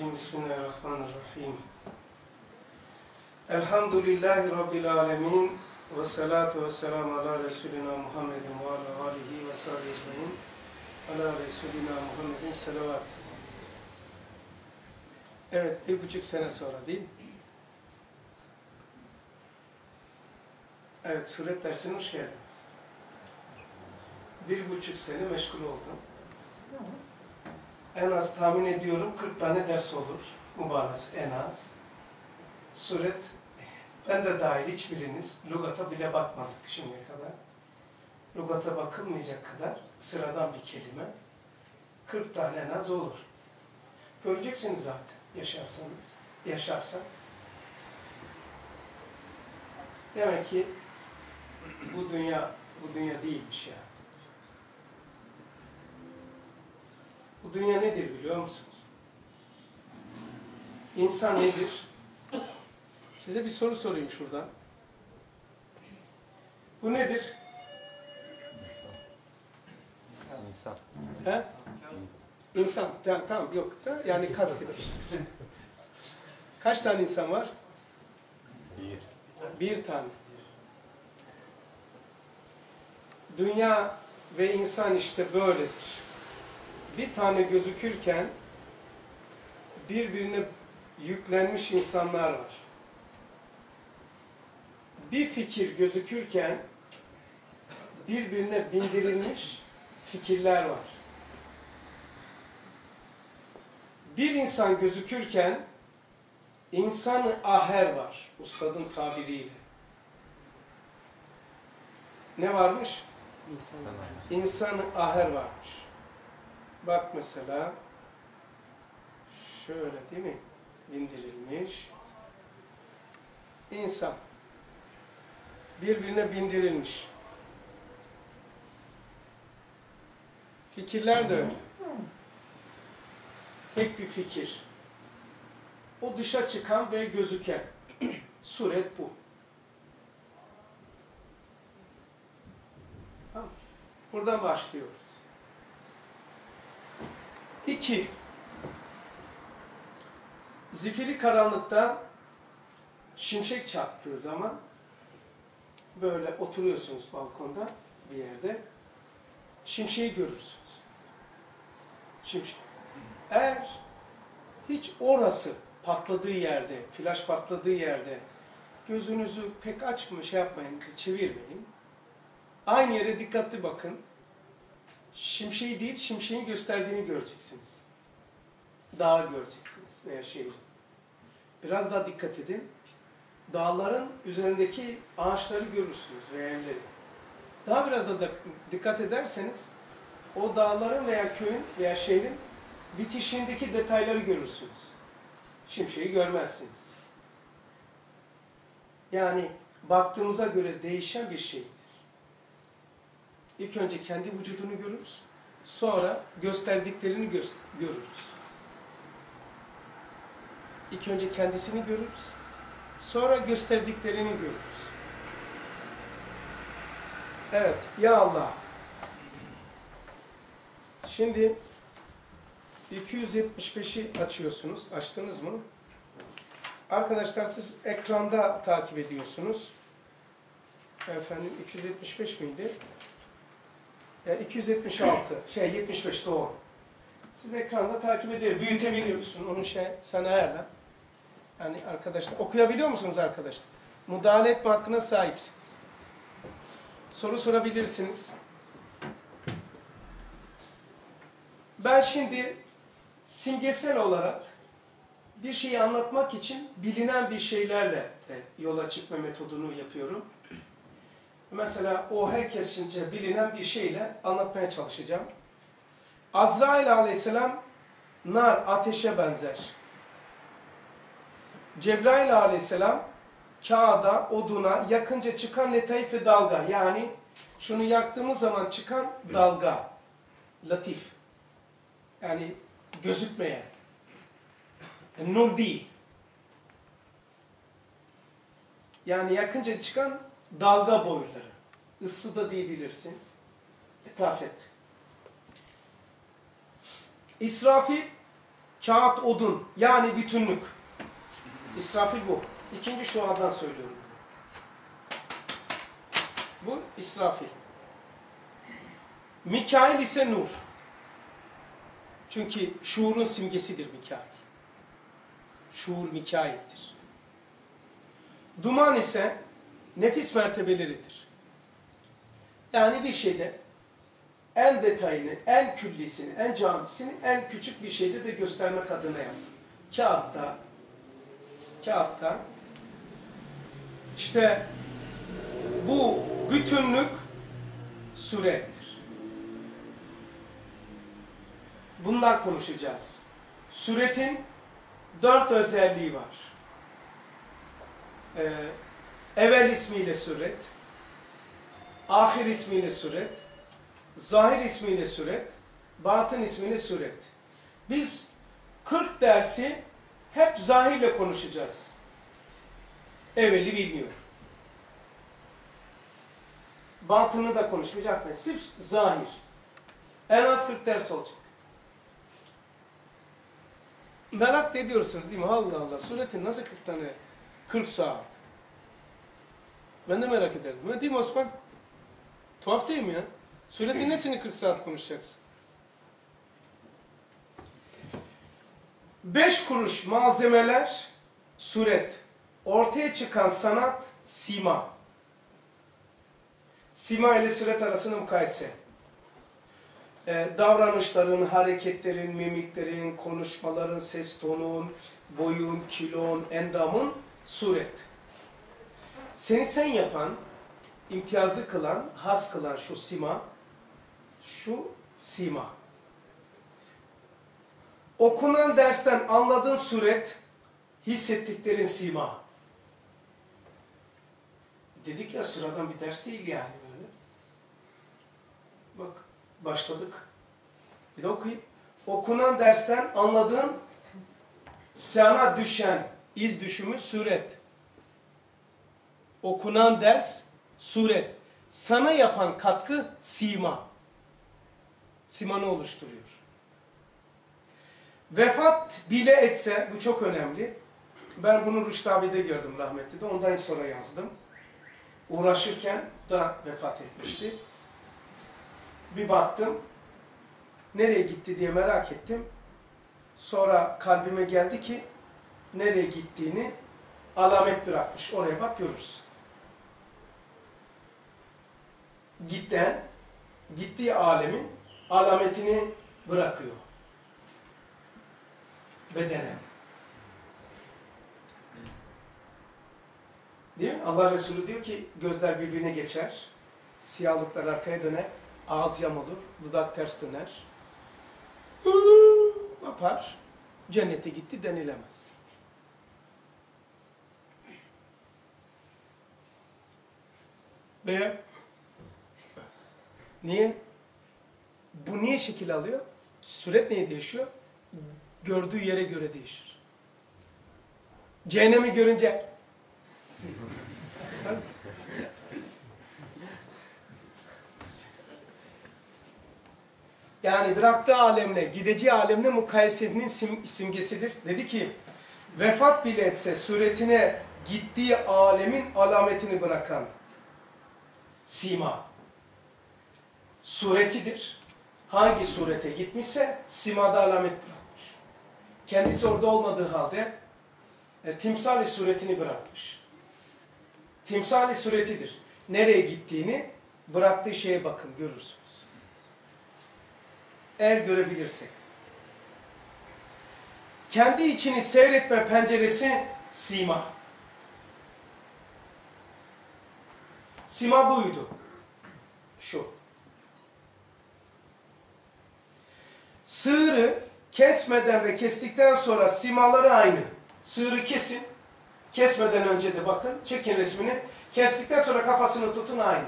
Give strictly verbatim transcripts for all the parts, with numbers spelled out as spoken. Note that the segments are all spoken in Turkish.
Bismillahirrahmanirrahim. Elhamdülillahi Rabbil alemin. Ve salatu ve selamu ala Resulina Muhammedin ve ala alihi ve sahibi ecmaîn. Ala Resulina Muhammedin selavat. Evet, bir buçuk sene sonra değil mi? Evet, suret dersine hoş geldiniz. Bir buçuk sene meşgul oldum. En az tahmin ediyorum kırk tane ders olur. Mübarez en az. Suret, ben de dahil hiçbiriniz lügata bile bakmadık şimdiye kadar. Lügata bakılmayacak kadar sıradan bir kelime. kırk tane en az olur. Göreceksiniz zaten yaşarsanız. Yaşarsak. Demek ki bu dünya, bu dünya değilmiş ya. Bu dünya nedir biliyor musunuz? İnsan nedir? Size bir soru sorayım şuradan. Bu nedir? İnsan. He? İnsan. Tamam, tamam yok da yani kastettim. Kaç tane insan var? Bir. Bir tane. Dünya ve insan işte böyledir. Bir tane gözükürken birbirine yüklenmiş insanlar var. Bir fikir gözükürken birbirine bindirilmiş fikirler var. Bir insan gözükürken insan-ı aher var. Ustadın tabiriyle. Ne varmış? İnsan-ı İnsan aher varmış. Bak mesela şöyle değil mi? Bindirilmiş. İnsan. Birbirine bindirilmiş. Fikirler de öyle. Tek bir fikir. O dışa çıkan ve gözüken. Suret bu. Tamam. Buradan başlıyoruz. İki. Zifiri karanlıkta şimşek çaktığı zaman böyle oturuyorsunuz balkonda bir yerde. Şimşeği görürsünüz. Şimşek. Eğer hiç orası patladığı yerde, flaş patladığı yerde gözünüzü pek açma, şey yapmayın, çevirmeyin. Aynı yere dikkatli bakın. Şimşeği değil, şimşeğin gösterdiğini göreceksiniz. Dağı göreceksiniz veya şehri. Biraz daha dikkat edin. Dağların üzerindeki ağaçları görürsünüz veya evleri. Daha biraz da dikkat ederseniz o dağların veya köyün veya şehrin bitişindeki detayları görürsünüz. Şimşeği görmezsiniz. Yani baktığımıza göre değişen bir şeydir. İlk önce kendi vücudunu görürüz. Sonra gösterdiklerini gö görürüz. İlk önce kendisini görürüz. Sonra gösterdiklerini görürüz. Evet, ya Allah. Şimdi iki yüz yetmiş beşi açıyorsunuz. Açtınız mı? Arkadaşlar siz ekranda takip ediyorsunuz. Efendim iki yüz yetmiş beş miydi? E, iki yüz yetmiş altı. Şey yetmiş beş doğru. Siz ekranda takip ediyor. Büyütebiliyorsun. Onu şey sana ayarla. Yani arkadaşlar okuyabiliyor musunuz arkadaşlar? Müdahale etme hakkına sahipsiniz. Soru sorabilirsiniz. Ben şimdi simgesel olarak bir şeyi anlatmak için bilinen bir şeylerle yola çıkma metodunu yapıyorum. Mesela o herkesince bilinen bir şeyle anlatmaya çalışacağım. Azrail aleyhisselam nar, ateşe benzer. Cebrail aleyhisselam kağıda, oduna yakınca çıkan letaif ve dalga. Yani şunu yaktığımız zaman çıkan dalga. Latif. Yani gözükmeyen. Yani nur değil. Yani yakınca çıkan dalga boyları. Issı da diyebilirsin. Etafet. İsrafil Kağıt, odun yani bütünlük. İsrafil bu. İkinci şuadan söylüyorum. Bu İsrafil. Mikail ise nur. Çünkü şuurun simgesidir Mikail. Şuur Mikail'dir. Duman ise nefis mertebeleridir. Yani bir şeyde en detayını, en küllisini, en camisini en küçük bir şeyde de göstermek adına yaptım. Kağıtta, kağıtta işte bu bütünlük surettir. Bunlar konuşacağız. Suretin dört özelliği var. Ee, evvel ismiyle suret, ahir ismiyle suret, zahir ismiyle suret, batın ismiyle suret. Biz kırk dersi hep zahirle konuşacağız. Evveli bilmiyor. Batını da konuşmayacağız. Sırf zahir. En az kırk ders olacak. Merak ediyorsunuz değil mi? Allah Allah. Suretin nasıl kırk tane? kırk saat. Ben de merak ederdim. Ne diyeyim Osman? Tuhaf değil mi ya? Suretin nesini kırk saat konuşacaksın? Beş kuruş malzemeler, suret. Ortaya çıkan sanat, sima. Sima ile suret arasında mukayese. Ee, davranışların, hareketlerin, mimiklerin, konuşmaların, ses tonun, boyun, kilon, endamın suret. Seni sen yapan, imtiyazlı kılan, has kılan şu sima, şu sima. Okunan dersten anladığın suret, hissettiklerin sima. Dedik ya sıradan bir ders değil yani böyle. Bak başladık. Bir de okuyayım. Okunan dersten anladığın sana düşen iz düşümü suret. Okunan ders suret. Sana yapan katkı sima. Simanı oluşturuyor. Vefat bile etse, bu çok önemli. Ben bunu Rüştü abi'de gördüm rahmetli de, ondan sonra yazdım. Uğraşırken da vefat etmişti. Bir baktım, nereye gitti diye merak ettim. Sonra kalbime geldi ki, nereye gittiğini alamet bırakmış. Oraya bak görürsün. Gitten, gittiği alemin alametini bırakıyor. Bedenen. Değil mi? Allah Resulü diyor ki gözler birbirine geçer, siyahlıklar arkaya döner, ağız yamulur, dudak ters döner, hııı yapar, cennete gitti denilemez. Veya niye? Bu niye şekil alıyor? Suret neye değişiyor? Gördüğü yere göre değişir. Cehennemi görünce yani bıraktığı alemle, gideceği alemle mukayesesinin sim, simgesidir. Dedi ki, vefat bile etse suretine gittiği alemin alametini bırakan sima. Suretidir. Hangi surete gitmişse simada alamet bırakmış. Kendisi orada olmadığı halde e, timsali suretini bırakmış. Timsali suretidir. Nereye gittiğini bıraktığı şeye bakın, görürsünüz. Eğer görebilirsek. Kendi içini seyretme penceresi sima. Sima buydu. Şu. Sığırı kesmeden ve kestikten sonra simaları aynı. Sığırı kesin. Kesmeden önce de bakın. Çekin resmini. Kestikten sonra kafasını tutun aynı.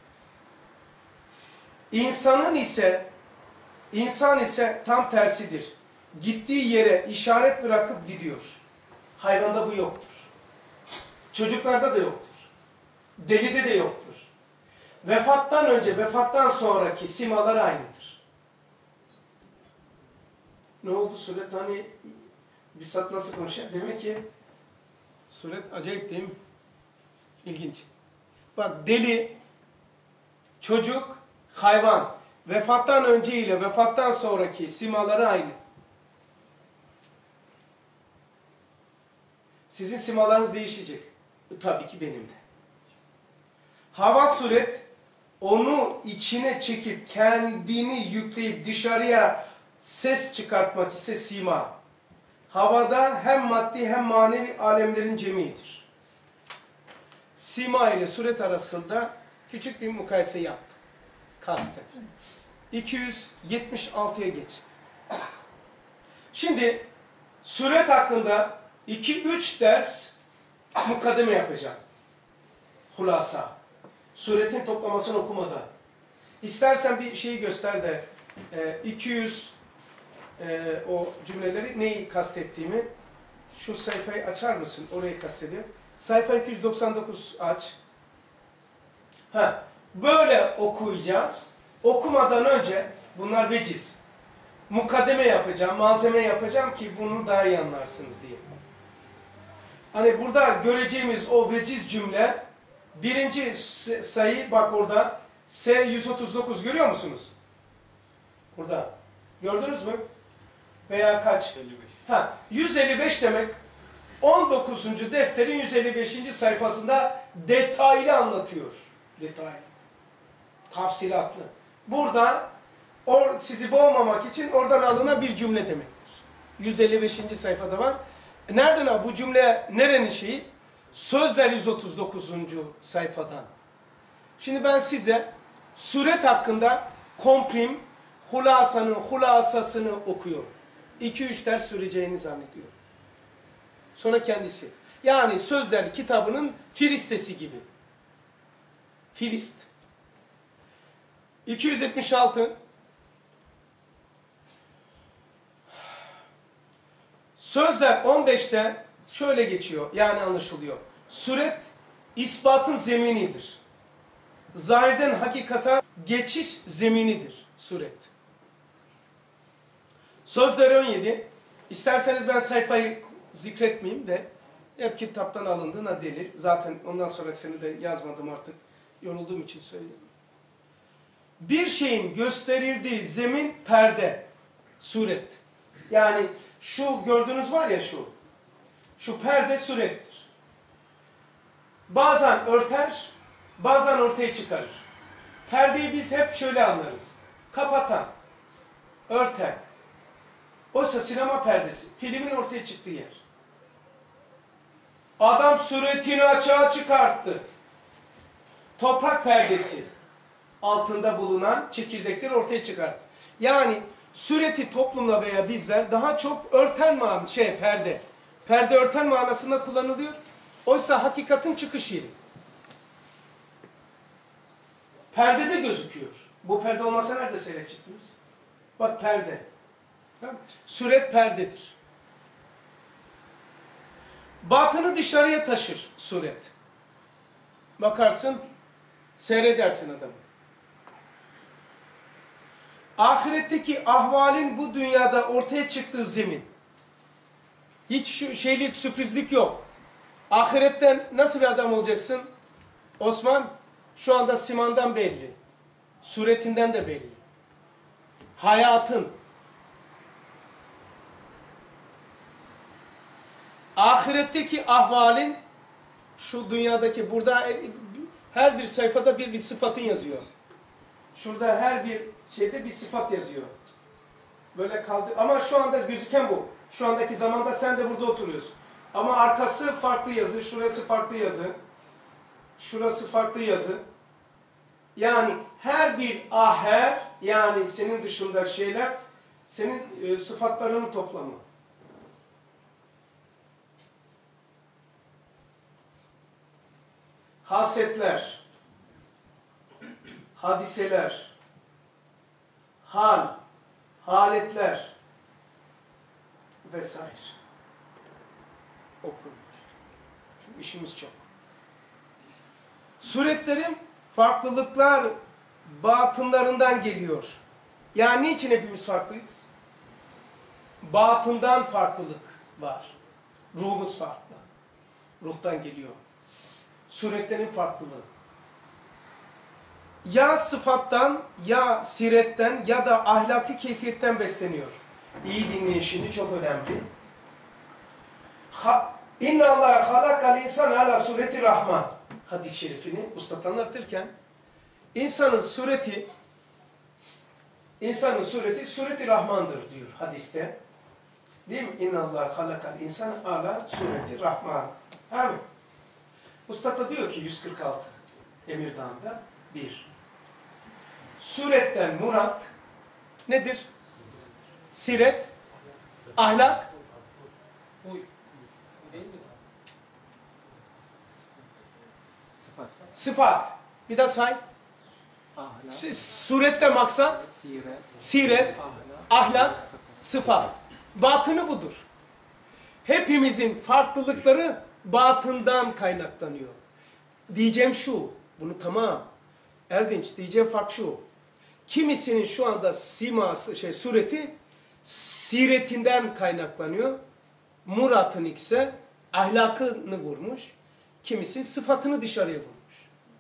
İnsanın ise insan ise tam tersidir. Gittiği yere işaret bırakıp gidiyor. Hayvanda bu yoktur. Çocuklarda da yoktur. Delide de yoktur. Vefattan önce, vefattan sonraki simaları aynıdır. Ne oldu suret? Hani bir saat nasıl konuşuyor? Demek ki suret acayip değil mi? İlginç. Bak deli, çocuk, hayvan. Vefattan önce ile vefattan sonraki simaları aynı. Sizin simalarınız değişecek. Tabii ki benim de. Hava suret, onu içine çekip kendini yükleyip dışarıya ses çıkartmak ise sima. Havada hem maddi hem manevi alemlerin cemidir. Sima ile suret arasında küçük bir mukayese yaptım. Kasten. iki yüz yetmiş altıya geç. Şimdi suret hakkında iki üç ders mukaddeme yapacağım. Hulasa. Suretin toplamasını okumadan. İstersen bir şeyi göster de e, iki yüz e, o cümleleri neyi kastettiğimi, şu sayfayı açar mısın? Orayı kastediyorum. Sayfa iki yüz doksan dokuz aç. Ha, böyle okuyacağız. Okumadan önce bunlar veciz. Mukaddeme yapacağım, malzeme yapacağım ki bunu daha iyi anlarsınız diye. Hani burada göreceğimiz o veciz cümle, birinci sayı bak orada S yüz otuz dokuz görüyor musunuz? Burada. Gördünüz mü? Veya kaç? elli beş. Ha, yüz elli beş demek on dokuzuncu defterin yüz elli beşinci sayfasında detaylı anlatıyor. Detaylı. Tafsilatlı. Burada or, sizi boğmamak için oradan alınan bir cümle demektir. yüz elli beşinci sayfada var. Nereden al? Bu cümle nerenin şeyi? Sözler yüz otuz dokuzuncu sayfadan. Şimdi ben size suret hakkında komprim, hulasanın hulasasını okuyorum. iki üç ders süreceğini zannediyorum. Sonra kendisi. Yani Sözler kitabının filistesi gibi. Filist. iki yüz yetmiş altı. Sözler on beşte şöyle geçiyor. Yani anlaşılıyor. Suret ispatın zeminidir. Zahirden hakikata geçiş zeminidir suret. Sözler on yedi. İsterseniz ben sayfayı zikretmeyeyim de hep kitaptan alındığına delil. Zaten ondan sonrakisini de yazmadım artık. Yorulduğum için söyleyeyim. Bir şeyin gösterildiği zemin perde, suret. Yani şu gördüğünüz var ya şu. Şu perde surettir. Bazen örter, bazen ortaya çıkarır. Perdeyi biz hep şöyle anlarız. Kapatan, örten. Oysa sinema perdesi, filmin ortaya çıktığı yer. Adam suretini açığa çıkarttı. Toprak perdesi altında bulunan çekirdekleri ortaya çıkarttı. Yani sureti toplumla veya bizler daha çok örten man şey perde. Perde örten manasında kullanılıyor. Oysa hakikatin çıkış yeri. Perdede gözüküyor. Bu perde olmasa nerede seyredecektiniz? Bak perde. Tamam. Suret perdedir. Batını dışarıya taşır suret. Bakarsın, seyredersin adamı. Ahiretteki ahvalin bu dünyada ortaya çıktığı zemin. Hiç şu şeylik, sürprizlik yok. Ahiretten nasıl bir adam olacaksın? Osman, şu anda simandan belli. Suretinden de belli. Hayatın. Ahiretteki ahvalin, şu dünyadaki, burada her bir sayfada bir bir sıfatın yazıyor. Şurada her bir şeyde bir sıfat yazıyor. Böyle kaldı. Ama şu anda gözüken bu. Şu andaki zamanda sen de burada oturuyorsun. Ama arkası farklı yazı, şurası farklı yazı. Şurası farklı yazı. Yani her bir aher, yani senin dışında şeyler, senin e, sıfatlarının toplamı. Hasetler, hadiseler, hal, haletler vesaire. Okunmuş. Çünkü işimiz çok. Suretlerin farklılıklar batınlarından geliyor. Yani niçin hepimiz farklıyız? batından farklılık var. Ruhumuz farklı. Ruhtan geliyor. Suretlerin farklılığı. Ya sıfattan, ya siretten, ya da ahlaki keyfiyetten besleniyor. İyi dinleyin şimdi, çok önemli. İnna Allah halakal insan ala sureti rahman. Hadis-i şerifini ustad anlatırken, insanın sureti, insanın sureti, sureti rahmandır diyor hadiste. Değil mi? İnna Allah halakal insan ala sureti rahman. Amin. Ustad da diyor ki yüz kırk altı Emirdağ'da bir. Suretten murat nedir? Siret, ahlak, Huy. Değil mi? Sıfat. sıfat. Bir de say. Ahlak. Surette maksat, Siret. siret, Ahlak. ahlak, sıfat. Batını budur. Hepimizin farklılıkları batından kaynaklanıyor. Diyeceğim şu, bunu tamam. Erdinç, diyeceğim fark şu. Kimisinin şu anda siması, şey, sureti siretinden kaynaklanıyor. Murat'ın ise ahlakını vurmuş. Kimisi sıfatını dışarıya vurmuş.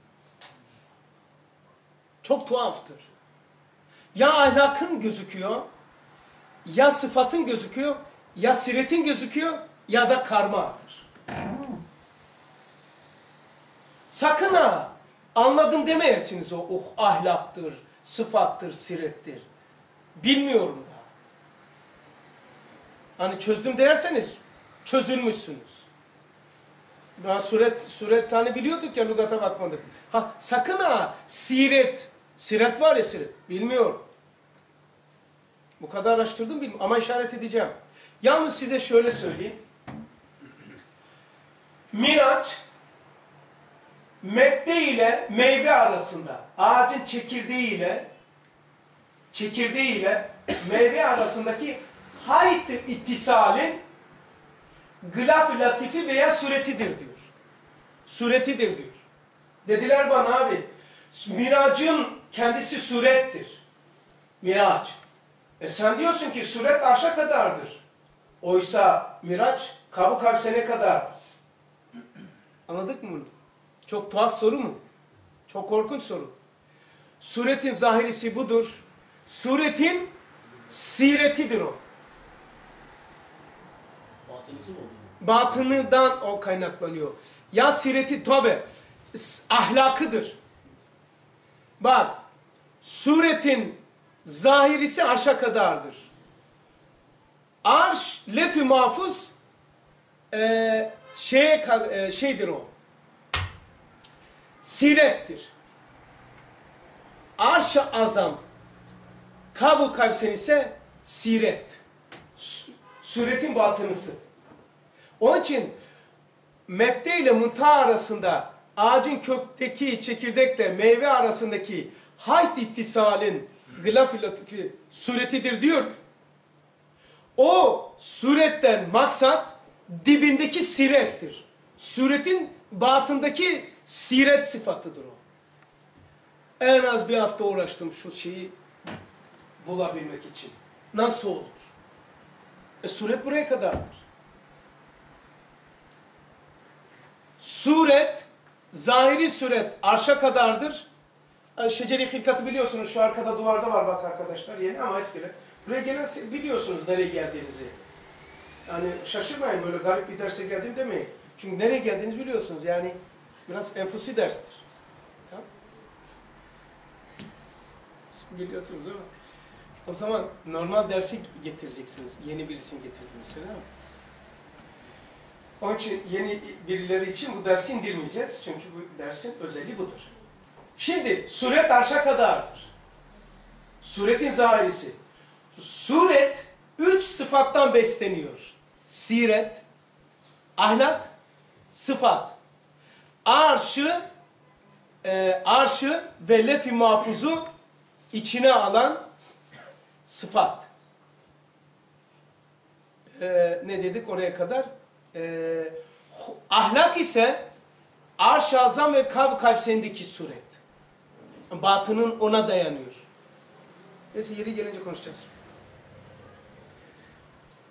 Çok tuhaftır. Ya ahlakın gözüküyor, ya sıfatın gözüküyor, ya siretin gözüküyor, ya da karmadır. Sakın ha, anladım demeyesiniz o oh, ahlaktır, sıfattır, sirettir. Bilmiyorum da. Hani çözdüm derseniz çözülmüşsünüz. Ben suret, suret tane biliyorduk ya, lügata bakmadık. Ha, sakın ha, siret, siret var ya siret, bilmiyorum. Bu kadar araştırdım bilmiyorum ama işaret edeceğim. Yalnız size şöyle söyleyeyim. Miraç, mebde ile meyve arasında, ağacın çekirdeği ile çekirdeği ile meyve arasındaki hayt ittisalin gılaf-ı latifi veya suretidir diyor. Suretidir diyor. Dediler bana abi, miracın kendisi surettir. Miraç. E sen diyorsun ki suret arşa kadardır. Oysa miraç Kab-ı Kavsen'e kadardır. Anladık mı bunu? Çok tuhaf soru mu? Çok korkunç soru. Suretin zahirisi budur. Suretin siretidir o. Batınısı mı oldu? Batınından o kaynaklanıyor. Ya sireti tabi ahlakıdır. Bak, suretin zahirisi arşa kadardır. Arş, lef-i mahfuz e, şeye, e, şeydir o. Sirettir. Arş-ı azam, Kab-ı Kavsen ise siret. Suretin batınısı. Onun için mebde ile muntaha arasında ağacın kökteki çekirdekle meyve arasındaki hayt ittisalin gılaf-ı latifi suretidir diyor. O suretten maksat dibindeki sirettir. Suretin batındaki siret sıfatıdır o. En az bir hafta uğraştım şu şeyi bulabilmek için. Nasıl olur? E suret buraya kadardır. Suret, zahiri suret arşa kadardır. Yani şeceri hilkatı biliyorsunuz, şu arkada duvarda var bak arkadaşlar, yeni ama eskiler. Buraya gelen biliyorsunuz nereye geldiğinizi. Yani şaşırmayın, böyle garip bir derse geldim demeyin. Çünkü nereye geldiğinizi biliyorsunuz, yani biraz enfusi derstir. Tamam? Biliyorsunuz ama. O zaman normal dersi getireceksiniz. Yeni birisini getirdiniz. Öyle mi? Onun için yeni birileri için bu dersi indirmeyeceğiz. Çünkü bu dersin özelliği budur. Şimdi suret arşa kadardır. Suretin zahirisi. Suret üç sıfattan besleniyor. Siret, ahlak, sıfat. Arşı, e, arşı ve lef-i mahfuzu içine alan sıfat. Ee, ne dedik oraya kadar? Ee, ahlak ise Arş-ı Azam ve Kab-ı Kavsen'deki suret. Batının ona dayanıyor. Neyse yeri gelince konuşacağız.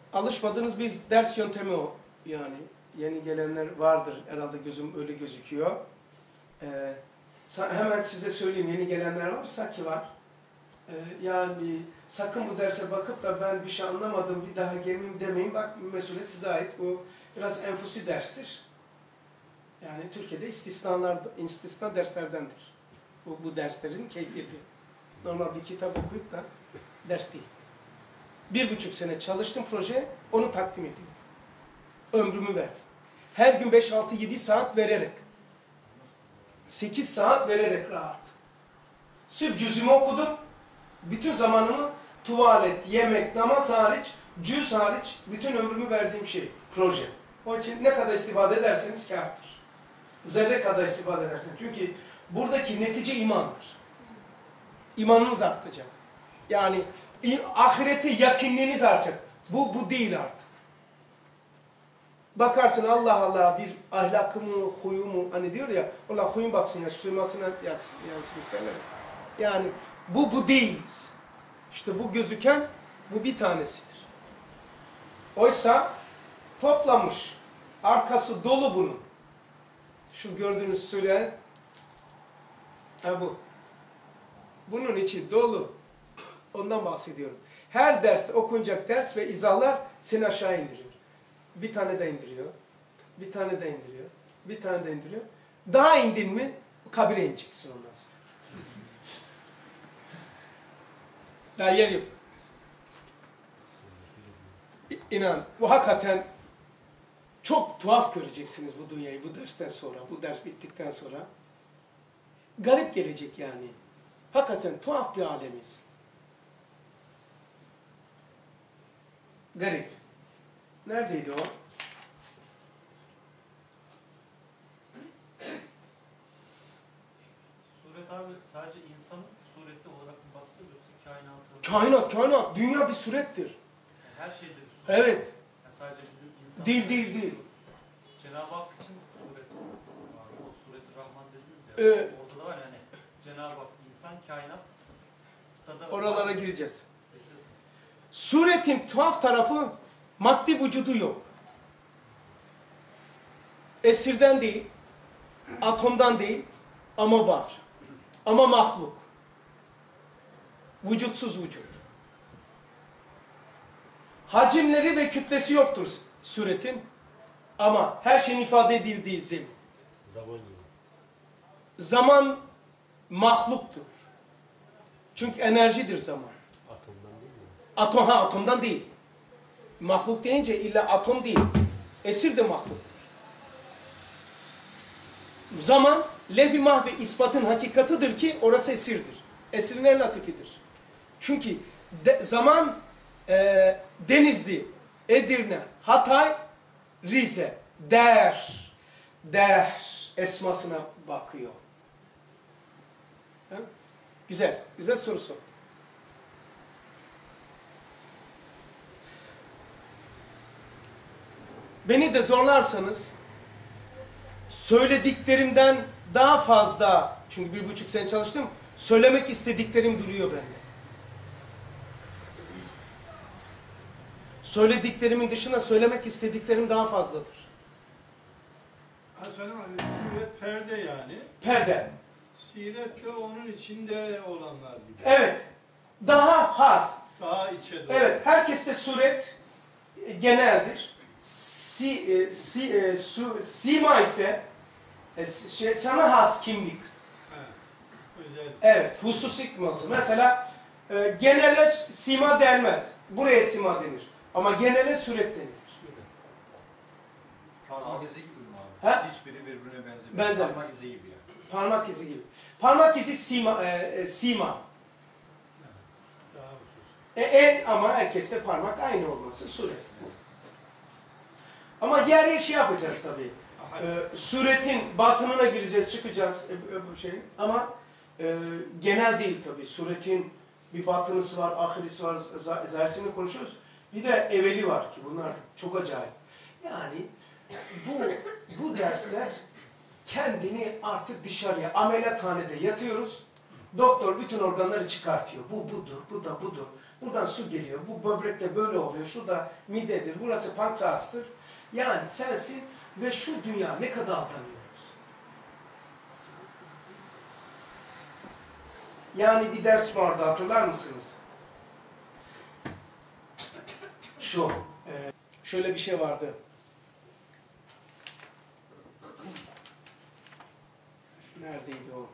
alışmadığınız bir ders yöntemi o. Yani yeni gelenler vardır herhalde, gözüm öyle gözüküyor. Ee, hemen size söyleyeyim, yeni gelenler varsa ki var. Ee, yani sakın bu derse bakıp da ben bir şey anlamadım bir daha gelmeyeyim demeyin. Bak, mesuliyet size ait. Bu biraz enfusi derstir. Yani Türkiye'de istisnalar, istisna derslerdendir. Bu, bu derslerin keyfiyeti. Normal bir kitap okuyup da ders değil. Bir buçuk sene çalıştım proje, onu takdim ediyorum. Ömrümü verdim. Her gün beş altı yedi saat vererek. sekiz saat vererek rahat. Sırf cüzümü okudum. Bütün zamanımı tuvalet, yemek, namaz hariç, cüz hariç bütün ömrümü verdiğim şey, proje. Onun için ne kadar istifade ederseniz kârdır. Zerre kadar istifade ederseniz. Çünkü buradaki netice imandır. İmanınız artacak. Yani ahireti yakinliğiniz artacak. Bu, bu değil artık. Bakarsın Allah Allah bir ahlakımı, huyumu, hani diyor ya, Allah huyum batsın ya, suymasına yansın, yansın isterler. Yani bu, bu değil. İşte bu gözüken, bu bir tanesidir. Oysa toplamış, arkası dolu bunun. Şu gördüğünüz söyleyen, ha bu. Bunun içi dolu. Ondan bahsediyorum. Her derste okunacak ders ve izahlar seni aşağı indiriyor. Bir tane de indiriyor. Bir tane de indiriyor. Bir tane de indiriyor. Daha indin mi kabire ineceksin ondan sonra. Daha yer yok. İnan, bu hakikaten çok tuhaf göreceksiniz bu dünyayı bu dersten sonra, bu ders bittikten sonra. Garip gelecek yani. Hakikaten tuhaf bir alemiz. Garip. Neredeydi o? Suret abi sadece insanın sureti olarak mı bakılır yoksa kainatı? Kainat, kainat. Dünya bir surettir. Yani her şeyde bir suret. Evet. Yani sadece bizim insan. Değil, değil, değil. Cenab-ı Hak için suret var. O sureti Rahman dediniz ya. Ee, orada da var yani. Cenab-ı Hak, insan, kainat. Da oralara gireceğiz. Suretin tuhaf tarafı maddi vücudu yok. Esirden değil, atomdan değil ama var. Ama mahluk. Vücutsuz vücut. Hacimleri ve kütlesi yoktur suretin. Ama her şeyin ifade edildiği zemin. Zaman Zaman mahluktur. Çünkü enerjidir zaman. Atomdan değil mi? Atom, ha atomdan değil. Mahluk deyince illa atom değil. Esir de mahluk. Zaman, levh-i mahve ispatın hakikatıdır ki orası esirdir. Esirin en latifidir. Çünkü de, zaman e, Denizli, Edirne, Hatay, Rize, Der, Der esmasına bakıyor. Ha? Güzel, güzel soru sor. Beni de zorlarsanız söylediklerimden daha fazla, çünkü bir buçuk sene çalıştım, söylemek istediklerim duruyor bende. Söylediklerimin dışında söylemek istediklerim daha fazladır. Hasan abi, suret perde yani. Perde. Siret de onun içinde olanlar gibi. Evet. Daha has. Daha içe doğru. Evet. Herkeste suret e, geneldir. Si, e, si, e, su, sima ise e, şey, sana has kimlik. He, özel. Evet. Hususi kılması. Mesela e, genele sima denmez. Buraya sima denir. Ama genele suret denir. Parmak izi gibi mi abi? Ha? Hiçbiri birbirine benzemiyor. Benzemez. Parmak izi gibi yani. Parmak izi gibi. Parmak izi sima. E, e, sima. Daha husus. E, el ama herkeste parmak aynı olması suret. Ama yer yer şey yapacağız tabii. E, suretin batınına gireceğiz, çıkacağız e, öbür şeyin. Ama e, genel değil tabii. Suretin bir batınısı var, ahirisi var, zahirisini konuşuyoruz. Bir de evveli var ki bunlar çok acayip. Yani bu bu dersler kendini artık dışarıya, ameliyathanede yatıyoruz. Doktor bütün organları çıkartıyor. Bu budur, bu da budur. Buradan su geliyor. Bu böbrekte böyle oluyor. Şu da midedir. Burası pankreastır. Yani sensin ve şu dünya ne kadar aldanıyoruz. Yani bir ders vardı, hatırlar mısınız? Şu, e, şöyle bir şey vardı. Neredeydi o?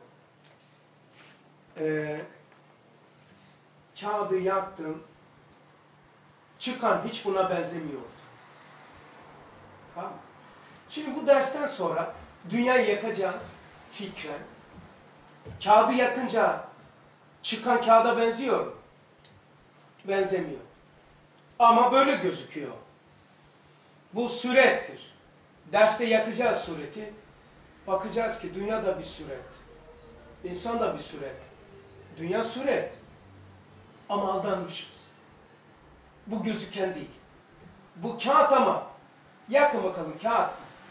Ee, kağıdı yaktım. Çıkan hiç buna benzemiyordu. Tamam. Şimdi bu dersten sonra dünyayı yakacağız fikren. Kağıdı yakınca çıkan kağıda benziyor mu? Benzemiyor. Ama böyle gözüküyor. Bu surettir. Derste yakacağız sureti. Bakacağız ki dünya da bir suret. İnsan da bir suret. Dünya suret. Ama aldanmışız. Bu gözüken değil. Bu kağıt ama. Yakın bakalım kağıt.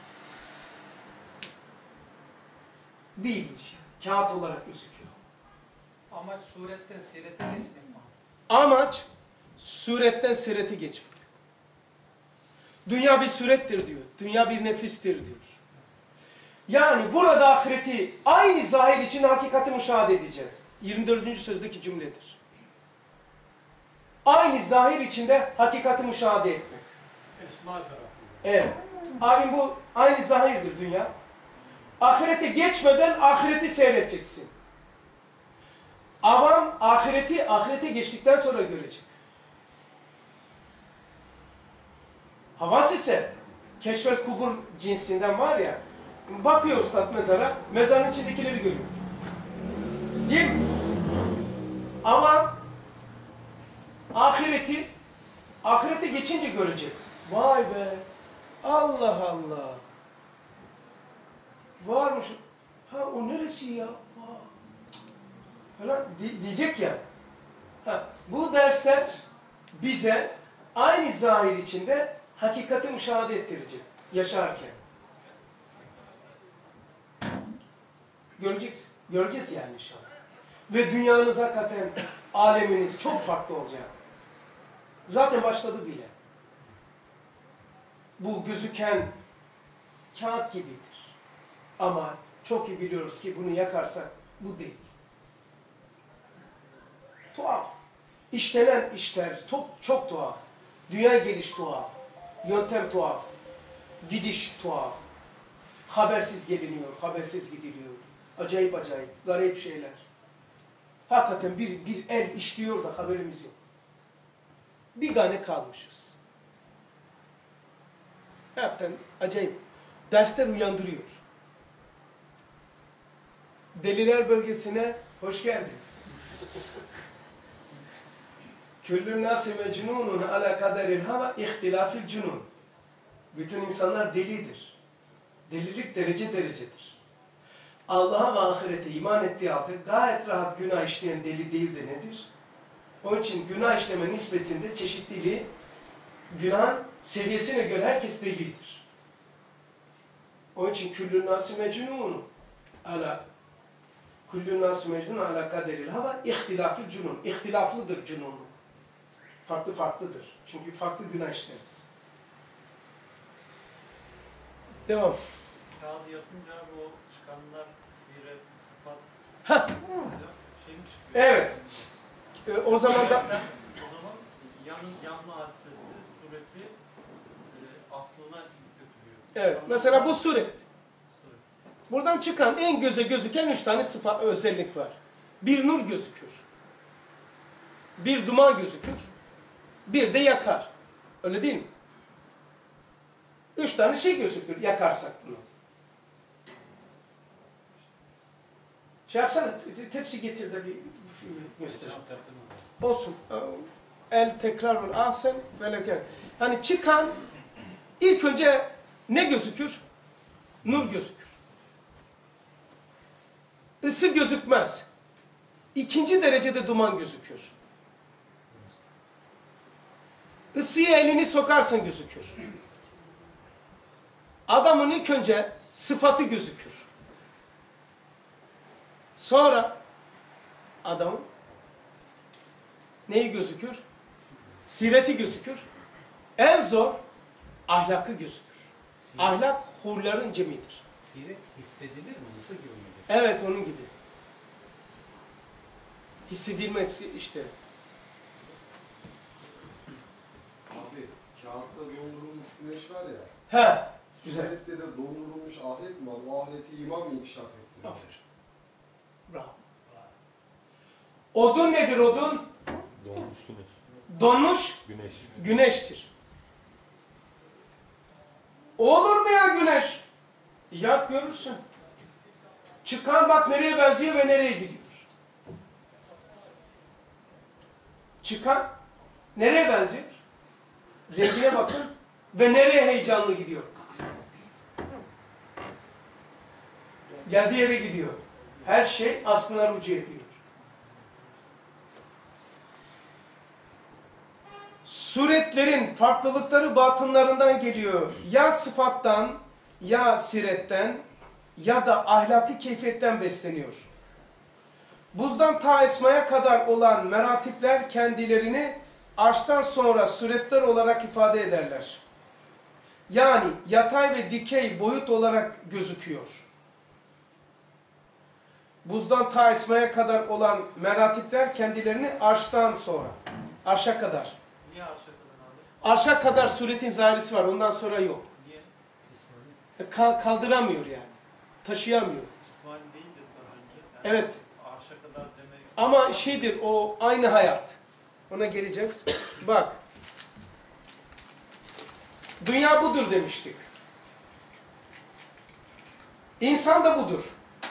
Değilmiş. Kağıt olarak gözüküyor. Amaç suretten sirete geçmek mi? Amaç suretten sirete geçmek. Dünya bir surettir diyor. Dünya bir nefistir diyor. Yani burada ahireti aynı zahir için hakikati müşahede edeceğiz. yirmi dördüncü sözdeki cümledir. Aynı zahir içinde hakikati müşahede etmek. Esma tarafı. Evet. Abim bu aynı zahirdir dünya. Ahirete geçmeden ahireti seyredeceksin. Avam ahireti, ahirete geçtikten sonra görecek. Havas ise keşfel kubur cinsinden var ya, bakıyor ustad mezara, mezarın içindekileri görüyor. Değil mi? Ama ahireti, ahirete geçince görecek. Vay be! Allah Allah! Varmış. Ha o neresi ya? Ha. Falan diyecek ya. Ha, bu dersler bize aynı zahir içinde hakikati müşahede ettirecek. Yaşarken. Göreceğiz. Göreceğiz yani inşallah. Ve dünyanız hakikaten, aleminiz çok farklı olacak. Zaten başladı bile. Bu gözüken kağıt gibidir. Ama çok iyi biliyoruz ki bunu yakarsak bu değil. Tuhaf. İşlenen işler çok, çok tuhaf. Dünya geliş tuhaf. Yöntem tuhaf. Gidiş tuhaf. Habersiz geliniyor, habersiz gidiliyor. Acayip acayip, garip şeyler. Hakikaten bir, bir el işliyor da haberimiz yok. Bir tane kalmışız. Hakikaten acayip. Dersler uyandırıyor. Deliler bölgesine hoş geldiniz. Küllün nâsi mecnûnun alâ kaderil hava ihtilâfil cunûn. Bütün insanlar delidir. Delilik derece derecedir. Allah'a ve ahirete iman ettiği halde gayet rahat günah işleyen deli değil de nedir? Onun için günah işleme nispetinde çeşitliliği, günahın seviyesine göre herkes delidir. Onun için küllün nâsi mecnûnun alâ Kullun nas mecnun ala kaderil hava ihtilafil cunun. İhtilaflıdır cununluk. Farklı farklıdır. Çünkü farklı günah işleriz. Devam. Kağıdı yapınca bu çıkanlar siret, sıfat Ha, şey mi çıkıyor? evet. Ee, o zaman da O zaman yan, yanma hadisesi sureti e, aslına götürüyor. evet. Mesela bu suret. Suret. Buradan çıkan en göze gözüken üç tane sıfat özellik var. Bir nur gözükür. Bir duman gözükür. Bir de yakar. Öyle değil mi? Üç tane şey gözükür yakarsak bunu. Şey yapsana, te- tepsi getir de bir göster. Olsun. El tekrarul ahsen ve leken. Hani çıkan ilk önce ne gözükür? Nur gözükür. Isı gözükmez. İkinci derecede duman gözükür. Isıya elini sokarsan gözükür. Adamın ilk önce sıfatı gözükür. Sonra adamın? Neyi gözükür? Sireti gözükür. En zor ahlakı gözükür. Ahlak hurların cemidir. Siret hissedilir mi? Isı gibi midir? Evet, onun gibi. Hissedilmesi işte. Abi kağıtta dondurulmuş güneş var ya. He, güzel. Sünnette de dondurulmuş ahiret mi var? O ahireti iman mı inkişaf ettiriyor? Aferin. Bravo. Odun nedir odun? Donmuş güneş. Donmuş Güneş. güneştir. Olur mu ya güneş? Yap görürsün. Çıkan bak nereye benziyor ve nereye gidiyor. Çıkan nereye benziyor? Rengine bakın ve nereye heyecanlı gidiyor. Geldiği yere gidiyor. Her şey aslına rücu ediyor. Suretlerin farklılıkları batınlarından geliyor. Ya sıfattan, ya siretten, ya da ahlaki keyfiyetten besleniyor. Buzdan ta esmaya kadar olan meratipler kendilerini arştan sonra suretler olarak ifade ederler. Yani yatay ve dikey boyut olarak gözüküyor. Buzdan ta esmaya kadar olan meratipler kendilerini arştan sonra, arşa kadar. Niye arşa kadar abi? Arşa kadar suretin zahirisi var, ondan sonra yok. Niye? Ka- kaldıramıyor yani, taşıyamıyor. Cismani değil de daha önce. Yani Evet. Arşa kadar demek. Ama şeydir, o aynı hayat. Ona geleceğiz. Bak. Dünya budur demiştik. İnsan da budur.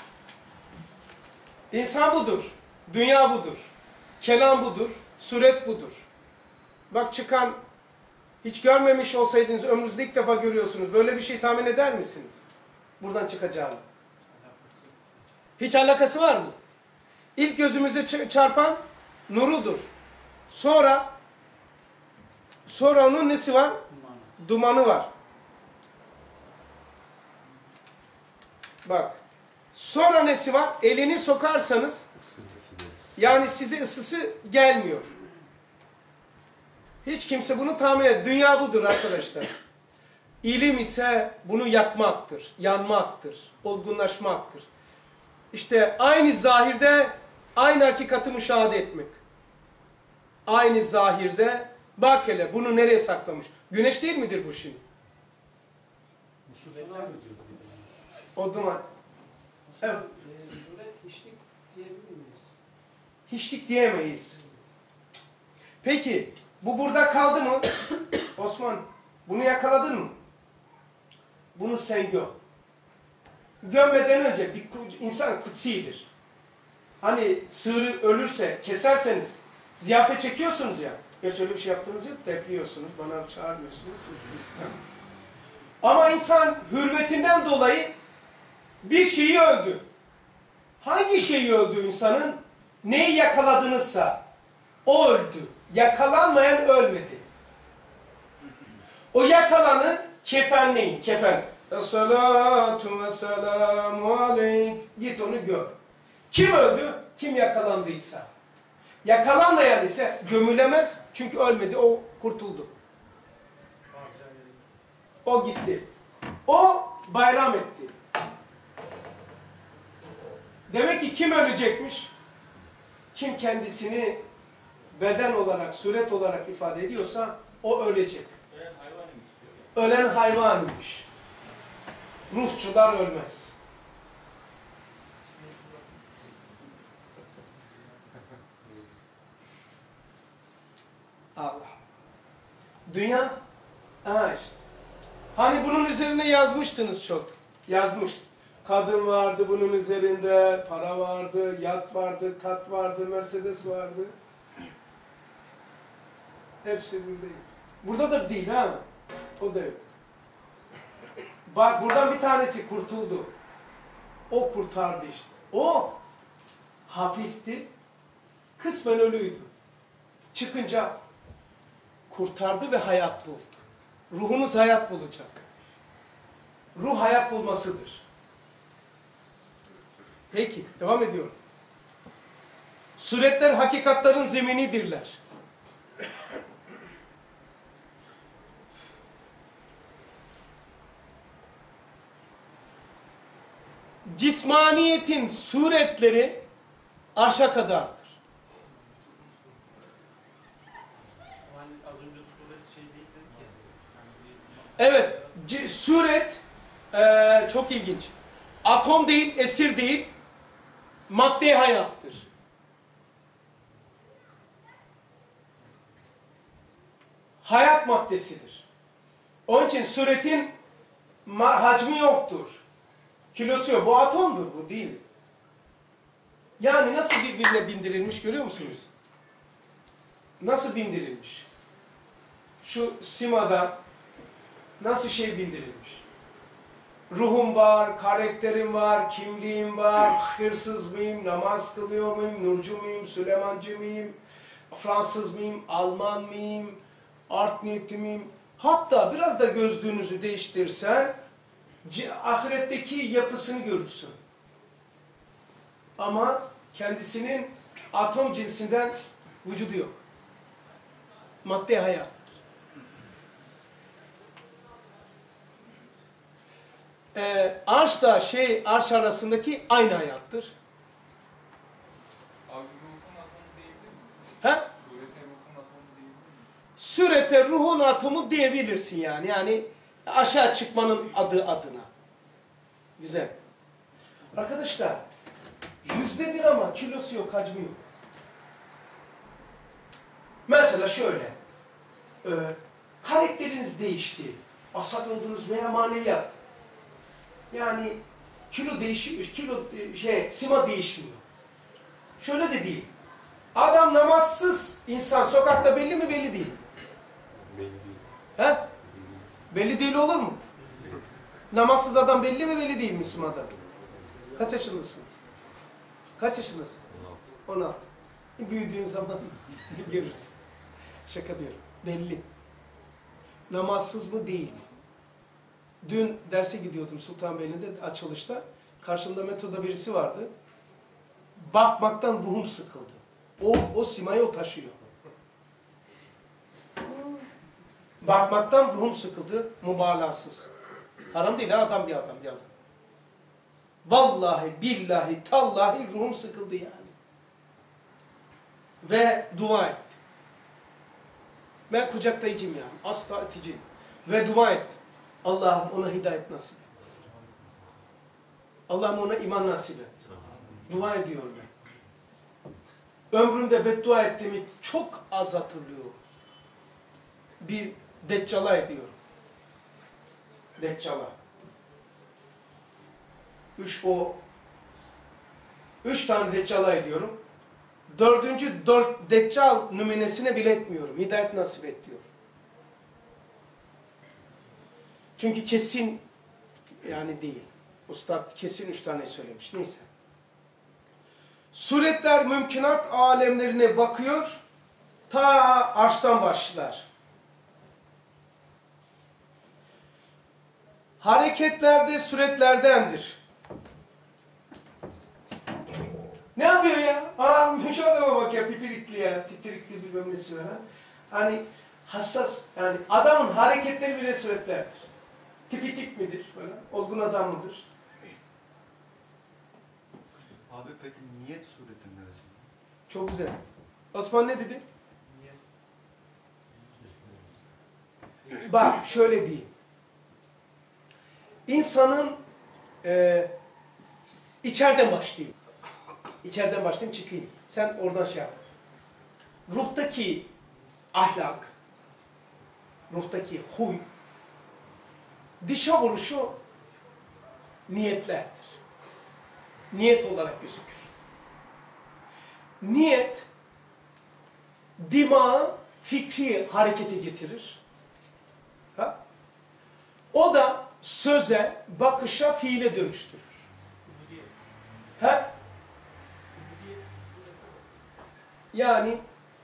İnsan budur. Dünya budur. Kelam budur. Suret budur. Bak çıkan, hiç görmemiş olsaydınız, ömrünüzde ilk defa görüyorsunuz. Böyle bir şey tahmin eder misiniz? Buradan çıkacağını. Hiç alakası var mı? İlk gözümüze çarpan nurudur. Sonra sonra onun nesi var? Dumanı. Dumanı var. Bak. Sonra nesi var? Elini sokarsanız yani size ısısı gelmiyor. Hiç kimse bunu tahmin et. Dünya budur arkadaşlar. İlim ise bunu yakmaktır, yanmaktır, olgunlaşmaktır. İşte aynı zahirde aynı hakikati müşahede etmek. Aynı zahirde bak hele bunu nereye saklamış? Güneş değil midir bu şimdi? Bu suretler mi diyor? O duman. Evet. Suret hiçlik diyebilir miyiz? Hiçlik diyemeyiz. Peki bu burada kaldı mı? Osman bunu yakaladın mı? Bunu sen göm. Gömmeden önce bir insan kutsidir. Hani sığırı ölürse keserseniz ziyafet çekiyorsunuz ya. Gerçi öyle bir şey yaptığınız yok. Bekliyorsunuz. Bana çağırmıyorsunuz. Ama insan hürmetinden dolayı bir şeyi öldü. Hangi şeyi öldü insanın? Neyi yakaladınızsa o öldü. Yakalanmayan ölmedi. O yakalanı kefenleyin. Kefen. Esselatu ve selamu aleyk. Git onu göm. Kim öldü? Kim yakalandıysa. Yakalanmayan ise gömülemez. Çünkü ölmedi. O kurtuldu. O gitti. O bayram etti. Demek ki kim ölecekmiş? Kim kendisini beden olarak, suret olarak ifade ediyorsa o ölecek. Ölen hayvan imiş diyor. Ölen hayvan imiş. Ruhçular ölmez. Allah. Dünya, ha işte. Hani bunun üzerine yazmıştınız çok. Yazmış. Kadın vardı bunun üzerinde, para vardı, yat vardı, kat vardı, Mercedes vardı. Hepsi buradayım. Burada da değil ha. O da yok. Bak buradan bir tanesi kurtuldu. O kurtardı işte. O hapisti. Kısmen ölüydü. Çıkınca kurtardı ve hayat buldu. Ruhunuz hayat bulacak. Ruh hayat bulmasıdır. Peki, devam ediyorum. Suretler hakikatların zeminidirler. Cismaniyetin suretleri arşa kadardır. Hani az önce suret şey değil dedik ya. Hani bir- Evet, c- suret eee, çok ilginç. Atom değil, esir değil, madde hayattır. Hayat maddesidir. Onun için suretin ma- hacmi yoktur. Kilosu yok. Bu atomdur, bu değil. Yani nasıl birbirine bindirilmiş görüyor musunuz? Nasıl bindirilmiş? Şu simada nasıl şey bindirilmiş? Ruhum var, karakterim var, kimliğim var, hırsız mıyım, namaz kılıyor muyum, nurcu muyum, Süleymancı mıyım, Fransız mıyım, Alman mıyım, art niyetli miyim? Hatta biraz da gözlüğünüzü değiştirsen, ahiretteki yapısını görürsün. Ama kendisinin atom cinsinden vücudu yok. Madde hayat. Ee, arşla şey arş arasındaki aynı hayattır. Abi ruhun atomu diyebilir miyiz? Ha? Surete ruhun atomu diyebilir miyiz? Surete ruhun atomu diyebilirsin yani. Yani aşağı çıkmanın adı adına. Güzel. Arkadaşlar yüzdedir ama kilosu yok, hacmi yok. Mesela şöyle. E, karakteriniz değişti. Asat oldunuz veya maneviyat. Yani kilo değişiyor, kilo şey, sima değişmiyor. Şöyle de değil. Adam namazsız insan sokakta belli mi belli değil. Belli değil. He? Belli değil olur mu? Namazsız adam belli mi belli değil Müslüman'da? Kaç yaşındasın? Kaç yaşındasın? on altı. on altı. Büyüdüğün zaman görürsün. Şaka diyorum. Belli. Namazsız mı değil mi? Dün derse gidiyordum Sultanbeyli'nde açılışta. Karşımda metroda birisi vardı. Bakmaktan ruhum sıkıldı. O, o simayı o taşıyor. Bakmaktan ruhum sıkıldı. Mübalağasız. Haram değil ha, adam bir adam bir adam. Vallahi billahi tallahi ruhum sıkıldı yani. Ve dua etti. Ben kucaklayıcıyım yani. Asla atıcıyım. Ve dua ettim. Allah'ım ona hidayet nasip et. Allah'ım ona iman nasip et. Dua ediyorum ben. Ömrümde beddua ettiğimi çok az hatırlıyorum. Bir deccala ediyorum. Deccala. Üç o üç tane deccala ediyorum. Dördüncü dört deccal nümunesine bile etmiyorum. Hidayet nasip et diyor. Çünkü kesin yani değil. Ustad kesin üç tane söylemiş. Neyse. Suretler mümkünat alemlerine bakıyor. Ta arştan başlar. Hareketlerde suretlerdendir. Ne yapıyor ya? Aa, şu adama bak ya, pipirikli ya, titrikli bilmem nesi var ha. Hani hassas, yani adamın hareketleri bile suretlerdir. Tipi tip midir böyle? Olgun adam mıdır? Abi peki niyet suretin neresi? Çok güzel. Osman ne dedi? Bak şöyle diyeyim. İnsanın e, içeriden başlayayım. İçeriden başlayayım çıkayım. Sen oradan şey yap. Ruhtaki ahlak, ruhtaki huy, dışa vuruşu niyetlerdir. Niyet olarak gözükür. Niyet, dimağı fikri harekete getirir. Ha? O da söze, bakışa, fiile dönüştürür. Ha? Yani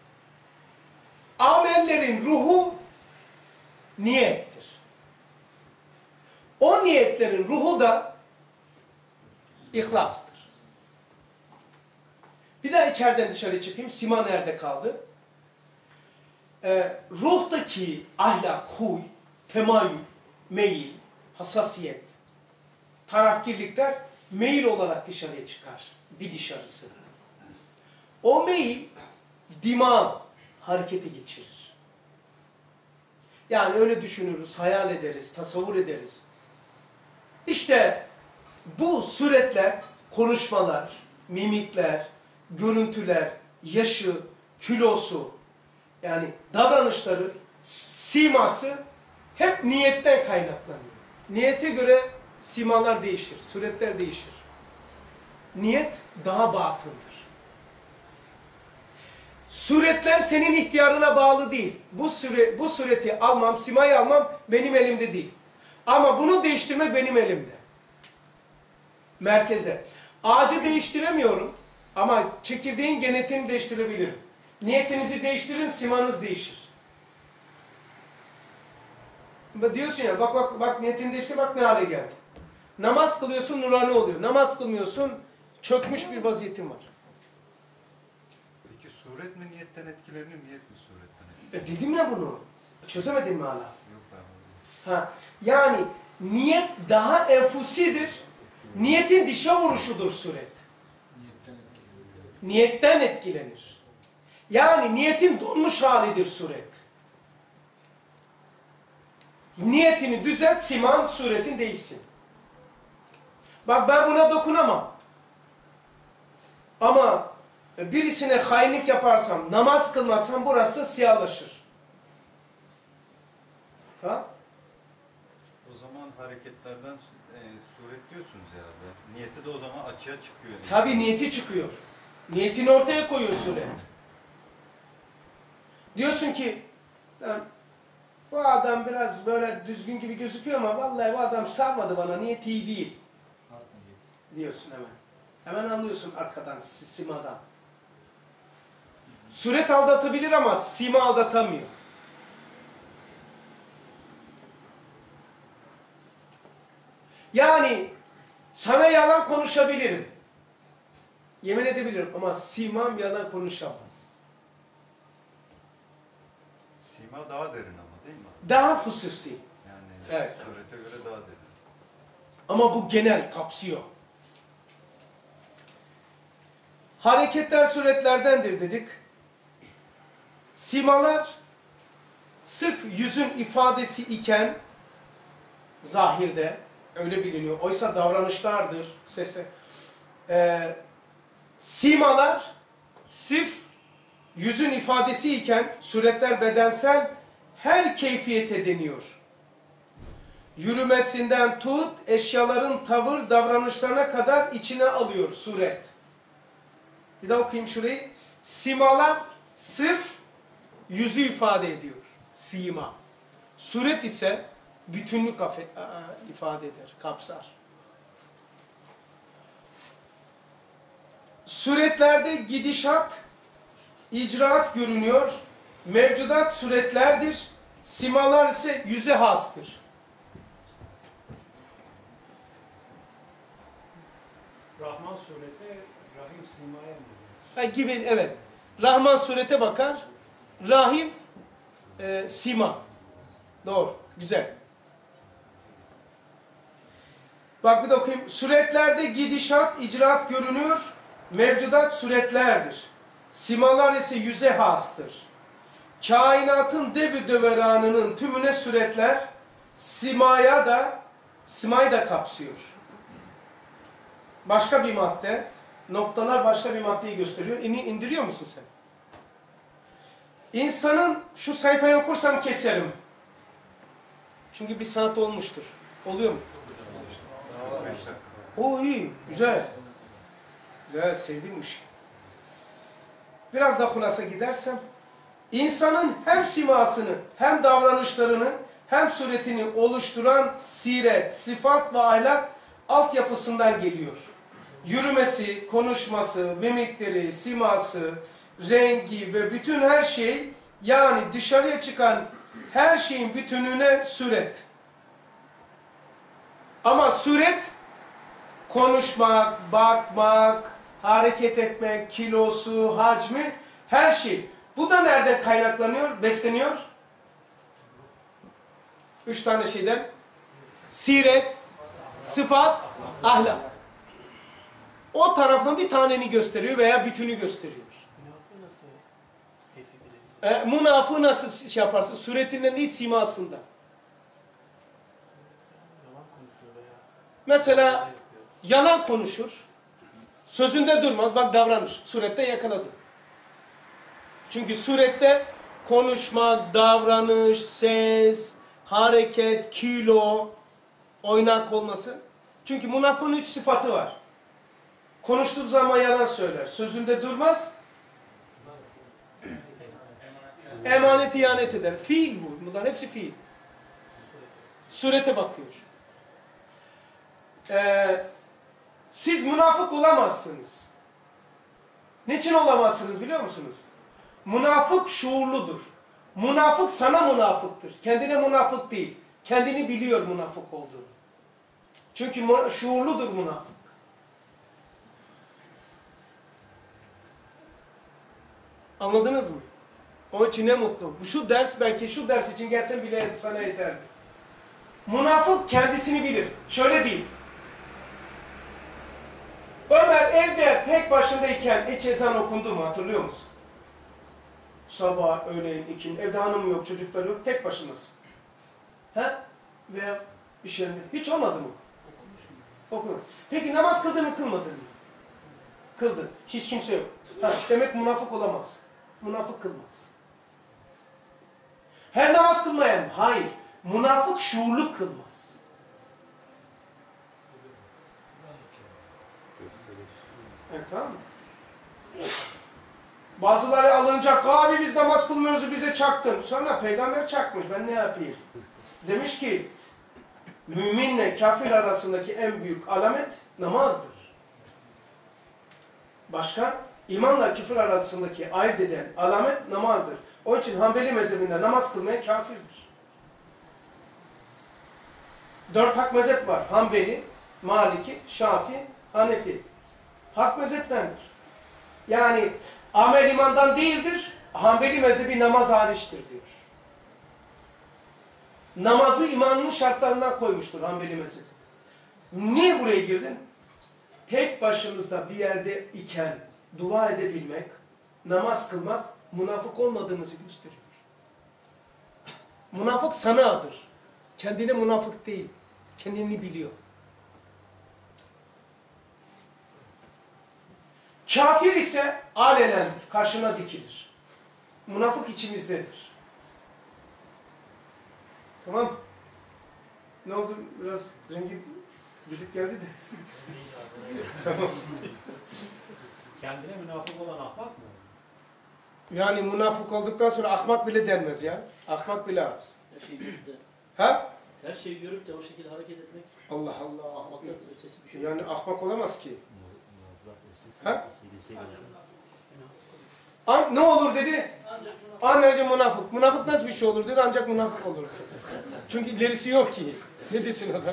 amellerin ruhu niyettir. O niyetlerin ruhu da ihlastır. Bir daha içeriden dışarı çıkayım. Sima nerede kaldı? Ee, ruhtaki ahlak, huy, temayül, meyil, hassasiyet, tarafgirlikler meyil olarak dışarıya çıkar. Bir dışarısı. O meyil dima harekete geçirir. Yani öyle düşünürüz, hayal ederiz, tasavvur ederiz. İşte bu suretler, konuşmalar, mimikler, görüntüler, yaşı, kilosu, yani davranışları, siması hep niyetten kaynaklanıyor. Niyete göre simalar değişir, suretler değişir. Niyet daha batındır. Suretler senin ihtiyarına bağlı değil. Bu süre, bu sureti almam, simayı almam benim elimde değil. Ama bunu değiştirmek benim elimde. Merkezde. Ağacı değiştiremiyorum ama çekirdeğin genetiğini değiştirebilirim. Niyetinizi değiştirin, simanız değişir. Diyorsun ya, bak bak bak niyetini değiştir, bak ne hale geldi. Namaz kılıyorsun, nurani oluyor. Namaz kılmıyorsun, çökmüş bir vaziyetin var. Peki suret mi niyetten etkilenir, niyet mi suretten etkilenir? E dedim ya bunu. Çözemedin mi hala? Yok ben Ha, yani niyet daha enfusidir. Niyetin dışa vuruşudur suret. Niyetten etkilenir. Yani niyetin donmuş halidir suret. Niyetini düzelt, siman suretin değişsin. Bak ben buna dokunamam. Ama birisine hainlik yaparsam, namaz kılmazsam burası siyahlaşır. Ha? O zaman hareketlerden e, suret diyorsunuz herhalde. Niyeti de o zaman açığa çıkıyor. Yani. Tabii niyeti çıkıyor. Niyetini ortaya koyuyor suret. Diyorsun ki, lan, bu adam biraz böyle düzgün gibi gözüküyor ama vallahi bu adam sarmadı bana, niyeti iyi değil. Diyorsun hemen. Hemen anlıyorsun arkadan, simadan. Suret aldatabilir ama sima aldatamıyor. Yani sana yalan konuşabilirim. Yemin edebilirim ama simam yalan konuşamaz. Sima daha derin ama değil mi? Daha hususi. Yani Evet. surete göre daha derin. Ama bu genel, kapsıyor. Hareketler suretlerdendir dedik. Simalar sırf yüzün ifadesi iken zahirde öyle biliniyor. Oysa davranışlardır. Sese. Ee, simalar sırf yüzün ifadesi iken suretler bedensel her keyfiyete deniyor. Yürümesinden tut, eşyaların tavır, davranışlarına kadar içine alıyor suret. Bir daha okuyayım şurayı. Simalar sırf yüzü ifade ediyor. Sima. Suret ise bütünlük ifade eder, kapsar. Suretlerde gidişat, icraat görünüyor. Mevcudat suretlerdir. Simalar ise yüze hastır. Rahman sureti Rahim Sima'ya mı? Ha, gibi evet. Rahman surete bakar. Rahim e, sima. Doğru. Güzel. Bak bir de okuyayım. Suretlerde gidişat, icraat görünüyor. Mevcudat suretlerdir. Simalar ise yüze hastır. Kainatın devü döveranının tümüne suretler simaya da simayı da kapsıyor. Başka bir madde. Noktalar başka bir maddeyi gösteriyor. İni indiriyor musun sen? İnsanın şu sayfayı okursam keserim. Çünkü bir saat olmuştur. Oluyor mu? beş dakika. Oo iyi. Güzel. Güzel. Sevdiğim bu işi. Biraz da hulasa gidersem. İnsanın hem simasını, hem davranışlarını, hem suretini oluşturan siret, sıfat ve ahlak altyapısından geliyor. Yürümesi, konuşması, mimikleri, siması, rengi ve bütün her şey, yani dışarıya çıkan her şeyin bütününe suret. Ama suret konuşmak, bakmak, hareket etmek, kilosu, hacmi, her şey. Bu da nereden kaynaklanıyor, besleniyor? Üç tane şeyden. Siret, sıfat, ahlak. O tarafın bir taneni gösteriyor veya bütünü gösteriyor. E, münafığı nasıl şey yaparsın? Suretinden değil, simasında. Mesela yalan konuşur, sözünde durmaz, bak davranır. Surette yakaladı. Çünkü surette konuşma, davranış, ses, hareket, kilo, oynak olması. Çünkü münafığın üç sıfatı var. Konuştuğu zaman yalan söyler, sözünde durmaz, emanet ihanet eder. Fiil bu. Bunların hepsi fiil. Surete bakıyor. Ee, siz münafık olamazsınız. Niçin olamazsınız biliyor musunuz? Münafık şuurludur. Münafık sana münafıktır. Kendine münafık değil. Kendini biliyor münafık olduğunu. Çünkü şuurludur münafık. Anladınız mı? Onun için ne mutlu. Şu ders belki şu ders için gelsen bile sana yeterdi. Münafık kendisini bilir. Şöyle diyeyim. Ömer evde tek başındayken iç ezan okundu mu hatırlıyor musun? Sabah, öğleyin, ikindi. Evde hanım yok, çocuklar yok. Tek başınasın. He? Veya iş yerinde. Hiç olmadı mı? Okumadı. Peki namaz kıldın mı kılmadın mı? Kıldın. Hiç kimse yok. Ha, demek münafık olamaz. Münafık kılmaz. Her namaz kılmayan mı? Hayır. Münafık şuurlu kılmaz. Evet, tamam mı? Bazıları alınacak. Abi biz namaz kılmıyoruz, bize çaktın. Sonra peygamber çakmış. Ben ne yapayım? Demiş ki müminle kafir arasındaki en büyük alamet namazdır. Başka? İmanla küfür arasındaki ayırt eden alamet namazdır. Onun için Hanbeli mezhebinde namaz kılmaya kafirdir. Dört hak mezhep var. Hanbeli, Maliki, Şafi, Hanefi. Hak mezheptendir. Yani amel imandan değildir. Hanbeli mezhebi namaz hariçtir diyor. Namazı imanın şartlarından koymuştur Hanbeli mezhebi. Niye buraya girdin? Tek başınızda bir yerde iken dua edebilmek, namaz kılmak münafık olmadığınızı gösteriyor. Münafık sanadır. Kendine münafık değil. Kendini biliyor. Kafir ise alenen karşına dikilir. Münafık içimizdedir. Tamam mı? Ne oldu? Biraz rengi gidip geldi de. Tamam. Kendine münafık olan ahmak mı? Yani münafık olduktan sonra ahmak bile denmez ya. Ahmak bile az. Her şeyi görüp de, Ha? her şeyi görüp de o şekilde hareket etmek Allah Allah. ahmaktan ötesi bir şey. Yani ahmak olamaz ki. Ha? An ne olur dedi? Anneci münafık. Münafık nasıl bir şey olur dedi? Ancak münafık olur. Çünkü ilerisi yok ki. Ne desin adam?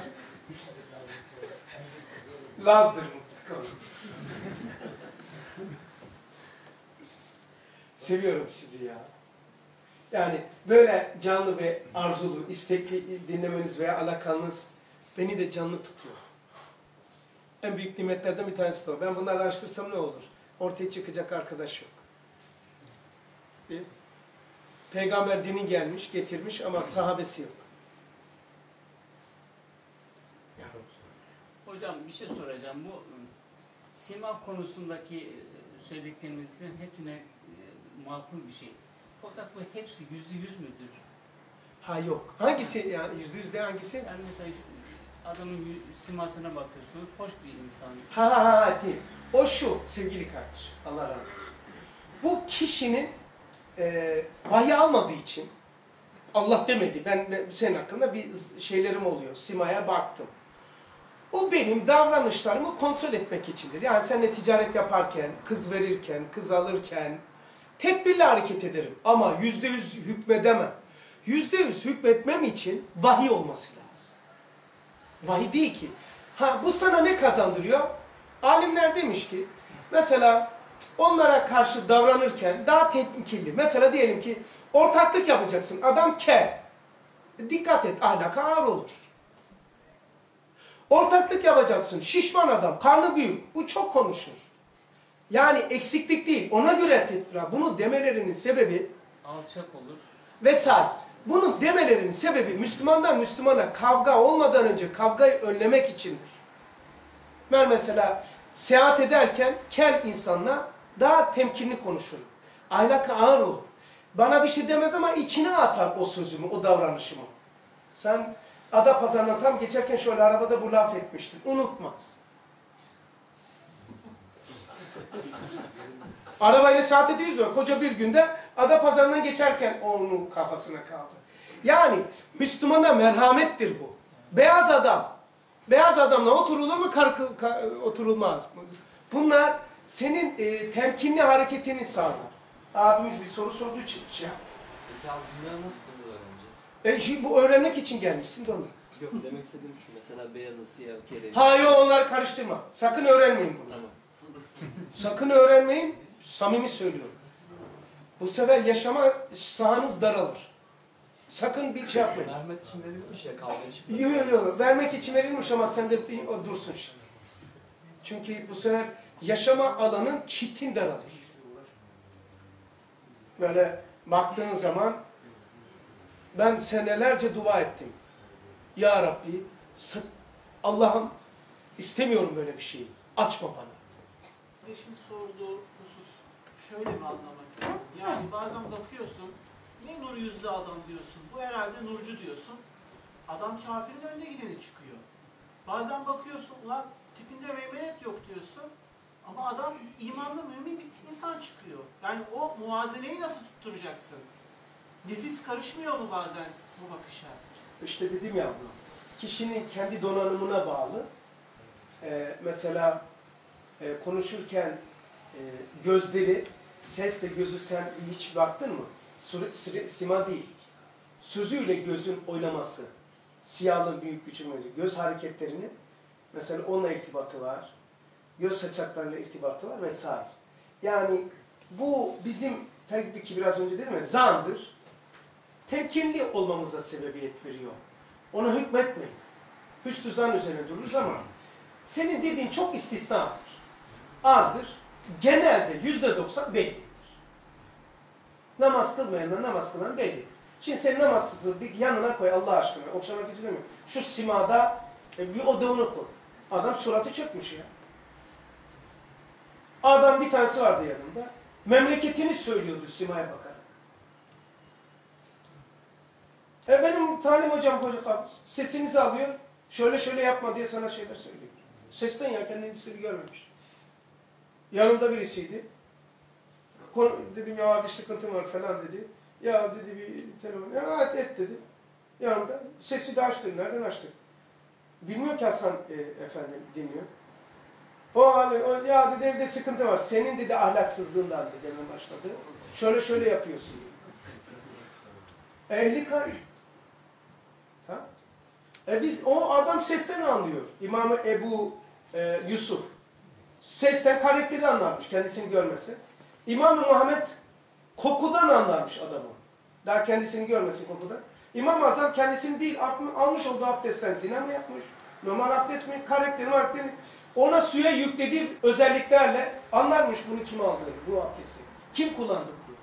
Lazdır mutlaka. Seviyorum sizi ya. Yani böyle canlı ve arzulu, istekli dinlemeniz veya alakanız beni de canlı tutuyor. En büyük nimetlerden bir tanesi de o. Ben bunları araştırsam ne olur? Ortaya çıkacak arkadaş yok. Değil mi? Peygamber dini gelmiş, getirmiş ama sahabesi yok. Hocam bir şey soracağım. Bu sima konusundaki söylediklerinizin hepsine e, makul bir şey. Fakat bu hepsi yüzde yüz müdür? Ha yok. Hangisi yani yüzde yüzde hangisi? Yani mesela adamın yü- simasına bakıyorsunuz, hoş bir insan. Ha ha ha değil. O şu sevgili kardeş. Allah razı olsun. Bu kişinin e, vahiy almadığı için Allah demedi. Ben, ben senin hakkında bir şeylerim oluyor. Simaya baktım. O benim davranışlarımı kontrol etmek içindir. Yani seninle ticaret yaparken, kız verirken, kız alırken tedbirli hareket ederim. Ama yüzde yüz hükmedemem. Yüzde yüz hükmetmem için vahiy olması lazım. Vahiy değil ki. Ha bu sana ne kazandırıyor? Alimler demiş ki Mesela onlara karşı davranırken daha temkinli. Mesela diyelim ki ortaklık yapacaksın. Adam kel. Dikkat et, ahlaka ağır olur. Ortaklık yapacaksın. Şişman adam, karnı büyük. Bu çok konuşur. Yani eksiklik değil. Ona göre tedbir. Bunu demelerinin sebebi Alçak olur. vesaire. Bunu demelerinin sebebi Müslümandan Müslümana kavga olmadan önce kavgayı önlemek içindir. Ben mesela seyahat ederken kel insanla daha temkinli konuşurum. Ahlaka ağır olur. Bana bir şey demez ama içine atar o sözümü, o davranışımı. Sen Adapazarı'ndan tam geçerken şöyle arabada bu laf etmiştin. Unutmaz. Arabayla saat ediyoruz ya, koca bir günde Adapazarı'ndan geçerken onun kafasına kaldı. Yani Müslümana merhamettir bu. Beyaz adam. Beyaz adamla oturulur mu, karkı, ka, oturulmaz mı? Bunlar senin e, temkinli hareketini sağlar. Abimiz bir soru sorduğu için şey yaptı. Peki abi bunları nasıl bunu öğreneceğiz? E, şimdi bu öğrenmek için gelmişsin de onu. Yok demek istediğim şu mesela beyazı siyah kere. Hayır, onları karıştırma. Sakın öğrenmeyin bunu. Tamam. Sakın öğrenmeyin. Samimi söylüyorum. Bu sefer yaşama sahanız daralır. Sakın bir şey yapmayın. Merhamet için verilmiş ya kavga çıkmasın. Yok yok yok. Vermek için verilmiş ama sen de bir- o dursun şimdi. Çünkü bu sefer yaşama alanın çitin daralır. Böyle baktığın zaman ben senelerce dua ettim. Ya Rabbi Allah'ım istemiyorum böyle bir şeyi. Açma bana. Eşin sorduğu husus şöyle mi anlamak lazım? Yani bazen bakıyorsun, ne nur yüzlü adam diyorsun, bu herhalde nurcu diyorsun. Adam kafirin önüne gideni çıkıyor. Bazen bakıyorsun, ulan tipinde meymenet yok diyorsun. Ama adam imanlı, mümin bir insan çıkıyor. Yani o muvazeneyi nasıl tutturacaksın? Nefis karışmıyor mu bazen bu bakışa? İşte dedim ya bunu. Kişinin kendi donanımına bağlı. Ee, mesela e, konuşurken e, gözleri, sesle gözü sen hiç baktın mı? Sure, sire, sima değil. Sözüyle gözün oynaması. Siyahlığın büyük küçülmesi. Göz hareketlerini mesela onunla irtibatı var. Göz saçaklarıyla irtibatı var vesaire. Yani bu bizim tabii ki biraz önce dedim ya zandır. Temkinli olmamıza sebebiyet veriyor. Ona hükmetmeyiz. Hüsnü zan üzerine dururuz ama senin dediğin çok istisnadır. Azdır. Genelde yüzde doksan bellidir. Namaz kılmayanla namaz kılan bellidir. Şimdi sen namazsızı bir yanına koy Allah aşkına. Okşamak için demiyorum. Şu simada bir odağını koy. Adam suratı çökmüş ya. Adam bir tanesi vardı yanında. Memleketini söylüyordu simaya bakarak. E benim talim hocam hoca sesinizi alıyor. Şöyle şöyle yapma diye sana şeyler söylüyor. Sesten ya kendisi görmemiş. Yanımda birisiydi. Konu, dedim ya bir sıkıntım var falan dedi. Ya dedi bir telefon. Ya et, et dedi. Yanımda. Sesi de açtı. Nereden açtı? Bilmiyor ki Hasan e, efendim dinliyor. O hani o, ya dedi evde sıkıntı var. Senin dedi ahlaksızlığından dedi demeye başladı. Şöyle şöyle yapıyorsun. Ehli karı. Ha? E biz o adam sesten anlıyor. İmam Ebu e, Yusuf. Sesten karakteri anlarmış kendisini görmesi. İmam Muhammed kokudan anlarmış adamı. Daha kendisini görmesin kokudan. İmam Azam kendisini değil almış olduğu abdestten zina mı yapmış? Normal abdest mi? Karakteri karakteri. Ona suya yüklediği özelliklerle anlarmış bunu kim aldığını, bu abdesti. Kim kullandı bunu?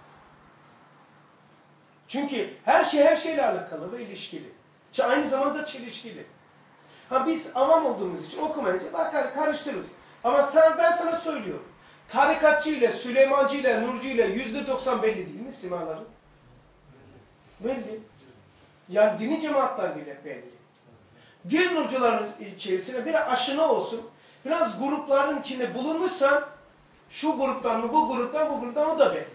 Çünkü her şey her şeyle alakalı ve ilişkili. İşte aynı zamanda çelişkili. Ha biz avam olduğumuz için okumayınca bakar karıştırırız. Ama sen, ben sana söylüyorum. Tarikatçı ile, Süleymancı ile, Nurcu ile yüzde doksan belli değil mi simaları? Belli. Yani dini cemaatler bile belli. Gir Nurcuların içerisine bir aşina olsun. Biraz grupların içinde bulunmuşsan şu gruptan mı, bu gruptan, bu gruptan o da belli.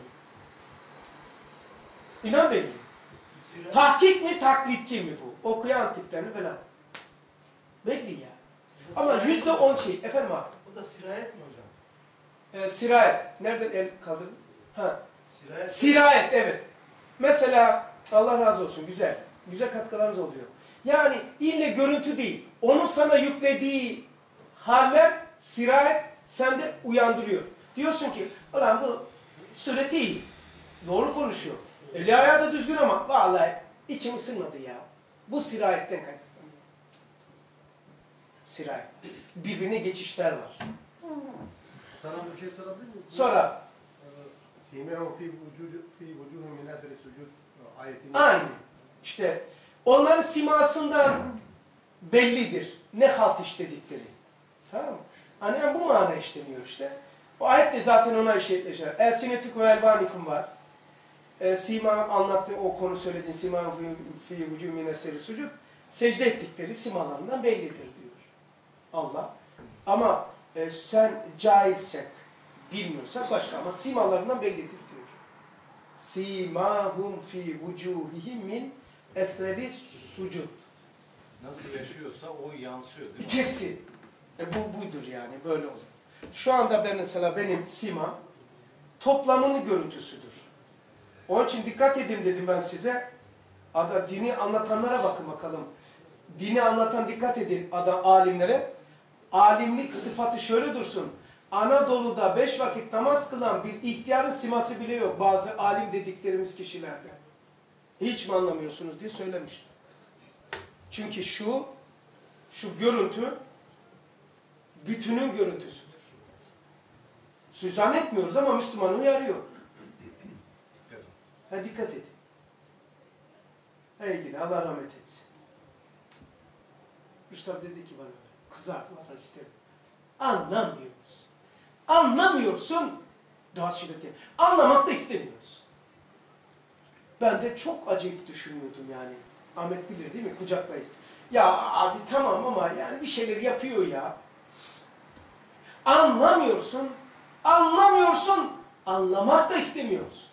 İnan belli. Tahkik mi, taklitçi mi bu? Okuyan tiplerini falan. Belli ya. Ama yüzde on şey. Efendim abi. Bu da sirayet mi hocam? Ee, sirayet. Nereden el kaldırdınız? Ha. Sirayet. Sirayet, evet. Mesela Allah razı olsun. Güzel. Güzel katkılarınız oluyor. Yani ille görüntü değil. Onun sana yüklediği haller sirayet sende uyandırıyor. Diyorsun ki ulan bu sureti iyi. Doğru konuşuyor. Eli ayağı da düzgün ama vallahi içim ısınmadı ya. Bu sirayetten kaynaklanıyor. Sirayet. Birbirine geçişler var. Sana bir şey sorabilir miyim? Sonra Simehum fi vucudu fi vucuhum min athari sucud ayetini. aynı. İşte onların simasından bellidir. Ne halt işledikleri. Tamam mı? Hani bu mana işleniyor işte. O ayet de zaten ona işaretleşir. El sinetikum ve elbanikum var. E, Sima anlattı, o konu söylediğin Sima fi vücû min eseri sucud. Secde ettikleri simalarından bellidir diyor Allah. Ama e, sen cahilsek, bilmiyorsak başka ama simalarından bellidir diyor. Simahum fi vücûhihim min eseri sucud. Nasıl yaşıyorsa o yansıyor değil mi? Kesin. E, bu buydur yani, böyle olur. Şu anda ben mesela benim sima toplamının görüntüsüdür. Onun için dikkat edin dedim ben size. Ada, dini anlatanlara bakın bakalım. Dini anlatan dikkat edin ada, alimlere. Alimlik sıfatı şöyle dursun. Anadolu'da beş vakit namaz kılan bir ihtiyarın siması bile yok. Bazı alim dediklerimiz kişilerde. Hiç mi anlamıyorsunuz diye söylemiş. Çünkü şu, şu görüntü bütünün görüntüsüdür. Siz zannetmiyoruz ama Müslümanı uyarıyor. Ha, dikkat edin. Ey gidi, Allah rahmet etsin. Üstad dedi ki bana, kızartmasa isterim. Anlamıyoruz. Anlamıyorsun. Daha şiddetli. Anlamak da istemiyoruz. Ben de çok acayip düşünüyordum yani. Ahmet bilir değil mi? Kucaklayıp. Ya abi tamam ama yani bir şeyler yapıyor ya. Anlamıyorsun. Anlamıyorsun. Anlamak da istemiyoruz.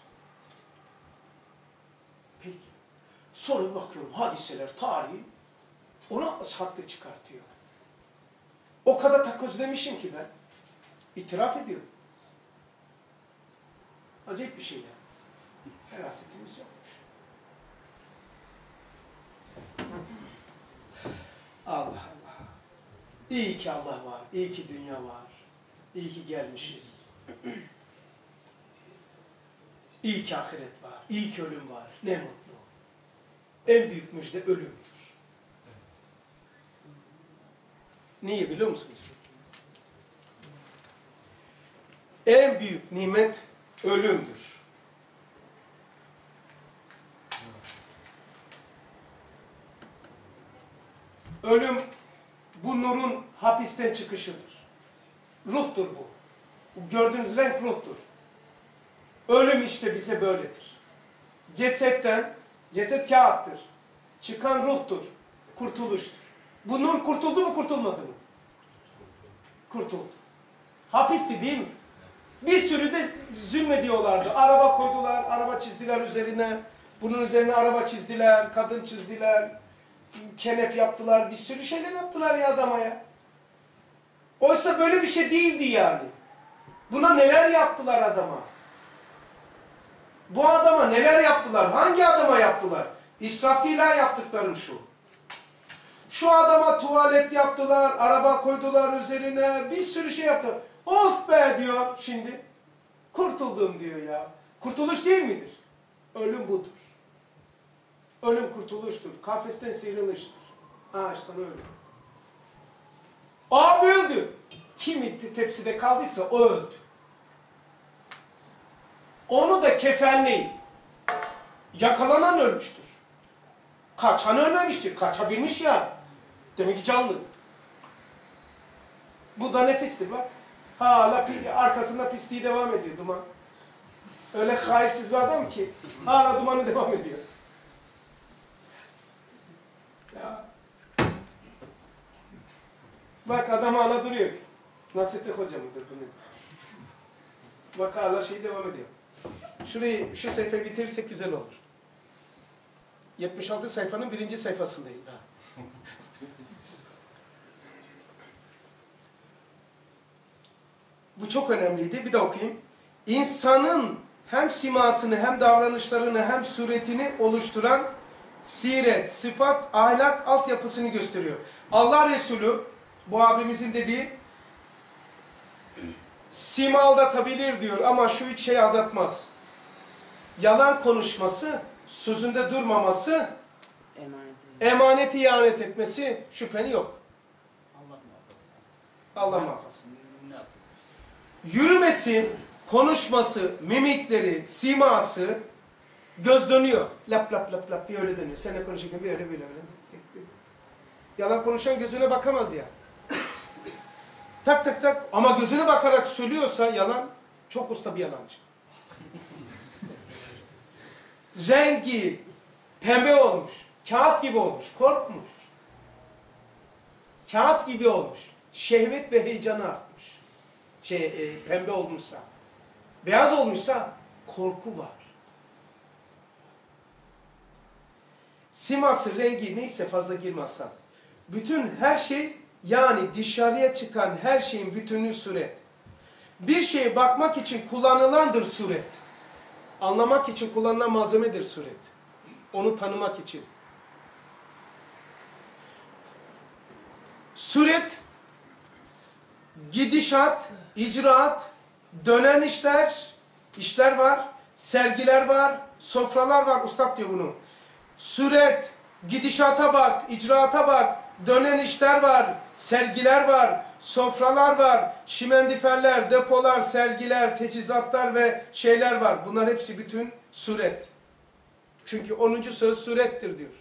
Peki. Sonra bakıyorum hadiseler, tarihi onu haklı çıkartıyor. O kadar takozlemişim ki ben. İtiraf ediyorum. Acayip bir şey ya. Ferasetimiz yokmuş. Allah Allah. İyi ki Allah var. İyi ki dünya var. İyi ki gelmişiz. İyi ki ahiret var. İyi ki ölüm var. Ne mutlu. En büyük müjde ölümdür. Niye biliyor musunuz? En büyük nimet ölümdür. Ölüm bu nurun hapisten çıkışıdır. Ruhtur bu. Gördüğünüz renk ruhtur. Ölüm işte bize böyledir. Cesetten, ceset kağıttır. Çıkan ruhtur. Kurtuluştur. Bu nur kurtuldu mu kurtulmadı mı? Kurtuldu. Hapisti değil mi? Bir sürü de zulmediyorlardı. Araba koydular, araba çizdiler üzerine. Bunun üzerine araba çizdiler, kadın çizdiler. Kenef yaptılar, bir sürü şeyler yaptılar ya adama ya. Oysa böyle bir şey değildi yani. Buna neler yaptılar adama? Bu adama neler yaptılar? Hangi adama yaptılar? İsraf değil ha yaptıklarım şu. Şu adama tuvalet yaptılar, araba koydular üzerine, bir sürü şey yaptılar. Of be diyor şimdi. Kurtuldum diyor ya. Kurtuluş değil midir? Ölüm budur. Ölüm kurtuluştur. Kafesten sıyrılıştır. Ağaçtan öldü. Abi öldü. Kim tepside kaldıysa o öldü. Onu da kefenleyin. Yakalanan ölmüştür. Kaçan ölmemiştir. Kaçabilmiş ya. Demek ki canlı. Bu da nefistir bak. Hala arkasında pisliği devam ediyor duman. Öyle hayırsız bir adam ki hala dumanı devam ediyor. Ya. Bak adam hala duruyor. Nasrettin Hoca mıdır bunu? Bak hala şey devam ediyor. Şurayı, şu sayfayı bitirirsek güzel olur. yetmiş altı sayfanın birinci sayfasındayız daha. Bu çok önemliydi. Bir de okuyayım. İnsanın hem simasını hem davranışlarını hem suretini oluşturan siret, sıfat, ahlak altyapısını gösteriyor. Allah Resulü bu abimizin dediği Sima aldatabilir diyor ama şu üç şey aldatmaz. Yalan konuşması, sözünde durmaması, Emanet. emaneti ihanet etmesi şüpheni yok. Allah muhafaza. Allah muhafaza. Ne yapıyor? Yürümesi, konuşması, mimikleri, siması göz dönüyor. Lap lap lap lap bir öyle dönüyor. Seninle konuşurken bir öyle böyle böyle. Yalan konuşan gözüne bakamaz ya. Tak tak tak ama gözüne bakarak söylüyorsa yalan çok usta bir yalancı. Rengi pembe olmuş. Kağıt gibi olmuş. Korkmuş. Kağıt gibi olmuş. Şehvet ve heyecanı artmış. Şey e, pembe olmuşsa. Beyaz olmuşsa korku var. Siması, rengi neyse fazla girmezsen. Bütün her şey yani dışarıya çıkan her şeyin bütünü suret. Bir şeye bakmak için kullanılandır suret. Anlamak için kullanılan malzemedir suret. Onu tanımak için. Suret, gidişat, icraat, dönen işler, işler var, sergiler var, sofralar var. Ustad diyor bunu. Suret, gidişata bak, icraata bak, dönen işler var, sergiler var, sofralar var, şimendiferler, depolar, sergiler, teçhizatlar ve şeyler var. Bunlar hepsi bütün suret. Çünkü onuncu söz surettir diyor.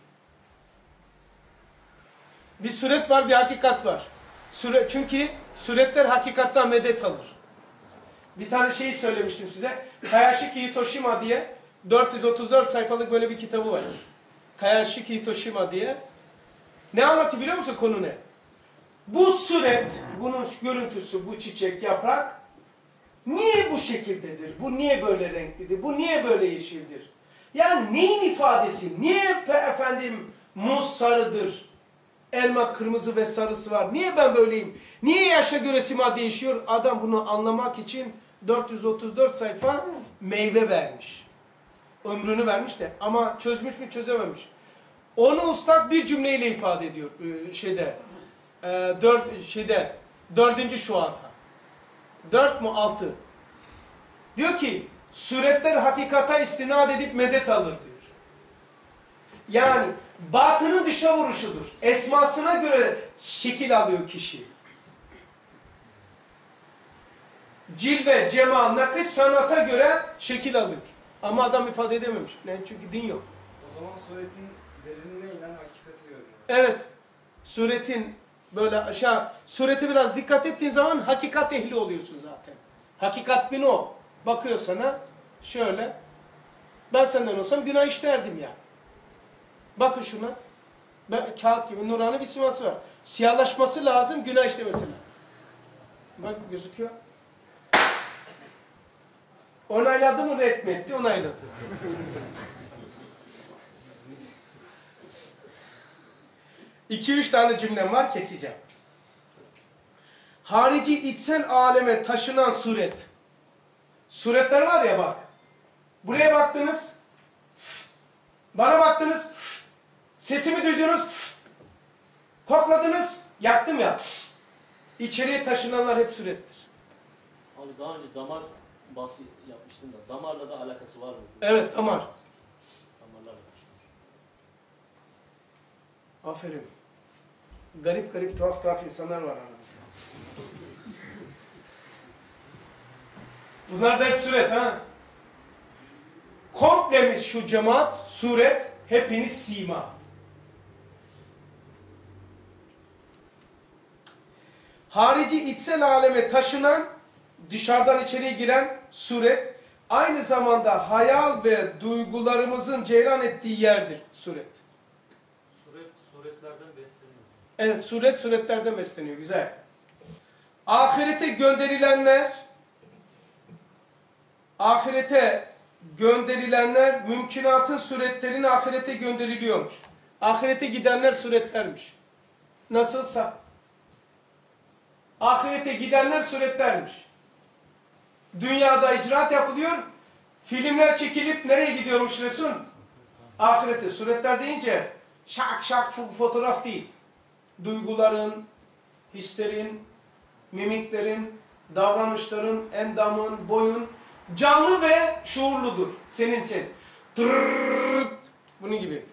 Bir suret var, bir hakikat var. Suret, çünkü suretler hakikattan medet alır. Bir tane şeyi söylemiştim size. Hayashiki Hitoshima diye dört yüz otuz dört sayfalık böyle bir kitabı var. Hayashiki Hitoshima diye. Ne anlatıyor biliyor musun konu ne? Bu suret, bunun görüntüsü, bu çiçek, yaprak niye bu şekildedir? Bu niye böyle renklidir? Bu niye böyle yeşildir? Yani neyin ifadesi? Niye efendim muz sarıdır? Elma kırmızı ve sarısı var. Niye ben böyleyim? Niye yaşa göre sima değişiyor? Adam bunu anlamak için dört yüz otuz dört sayfa meyve vermiş. Ömrünü vermiş de ama çözmüş mü çözememiş. Onu ustad bir cümleyle ifade ediyor şeyde. E, dört, şeyde dördüncü şuada. Dört mu altı? Diyor ki suretler hakikata istinad edip medet alır diyor. Yani batının dışa vuruşudur. Esmasına göre şekil alıyor kişi. Cilve, cemal, nakış sanata göre şekil alıyor. Ama adam ifade edememiş. Yani çünkü din yok. O zaman suretin derinliğine inen hakikati görüyor. Evet. Suretin böyle aşağı, surete biraz dikkat ettiğin zaman hakikat ehli oluyorsun zaten. Hakikat bin o. Bakıyor sana şöyle. Ben senden olsam günah işlerdim ya. Bakın şuna. Ben, kağıt gibi nurani bir siması var. Siyahlaşması lazım, günah işlemesi lazım. Bak gözüküyor. Onayladı mı red mi etti? Onayladı. İki üç tane cümlem var, keseceğim. Harici içsel aleme taşınan suret. Suretler var ya bak. Buraya baktınız. Bana baktınız. Sesimi duydunuz. Kokladınız. Yaktım ya. İçeriye taşınanlar hep surettir. Abi daha önce damar bahsi yapmıştın da damarla da alakası var mı? Evet, damar. Damarlarla taşınır. Aferin. Garip garip tuhaf tuhaf insanlar var aramızda. Bunlar da hep suret ha. Komplemiz şu cemaat, suret, hepiniz sima. Harici içsel aleme taşınan, dışarıdan içeriye giren suret, aynı zamanda hayal ve duygularımızın ceyran ettiği yerdir suret. Suret, suretlerden besleniyor. Evet, suret suretlerden besleniyor. Güzel. Ahirete gönderilenler, ahirete gönderilenler, mümkünatın suretlerini ahirete gönderiliyormuş. Ahirete gidenler suretlermiş. Nasılsa. Ahirete gidenler suretlermiş. Dünyada icraat yapılıyor, filmler çekilip nereye gidiyormuş Resul? Ahirete. Suretler deyince şak şak fotoğraf değil. Duyguların, hislerin, mimiklerin, davranışların, endamın, boyun canlı ve şuurludur senin için. Tırrrrt, bunun gibi.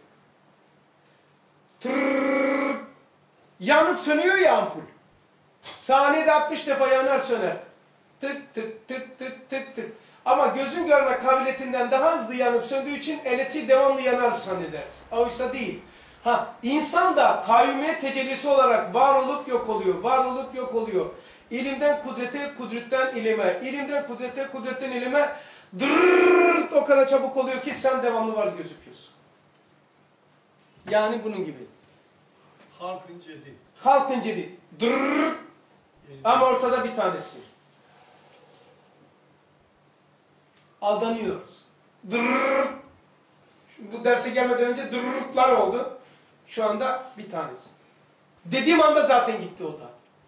Tırrrrt, yanıp sönüyor ya ampul. Saniyede altmış defa yanar söner. Tık tık tık tık tık tık. Ama gözün görme kabiliyetinden daha hızlı yanıp söndüğü için elektriği devamlı yanar zannedersin. Oysa değil. Ha, insan da kayyumiyet tecellisi olarak var olup yok oluyor. Var olup yok oluyor. İlimden kudrete, kudretten ilime. İlimden kudrete, kudretten ilime. Dırrrrt, o kadar çabuk oluyor ki sen devamlı var gözüküyorsun. Yani bunun gibi. Halkın cedi. Halkın cedi. Dırrrrt. Ama ortada bir tanesi. Aldanıyoruz. Dırrrrt. Bu derse gelmeden önce dırrrtlar oldu. Şu anda bir tanesi. Dediğim anda zaten gitti o da.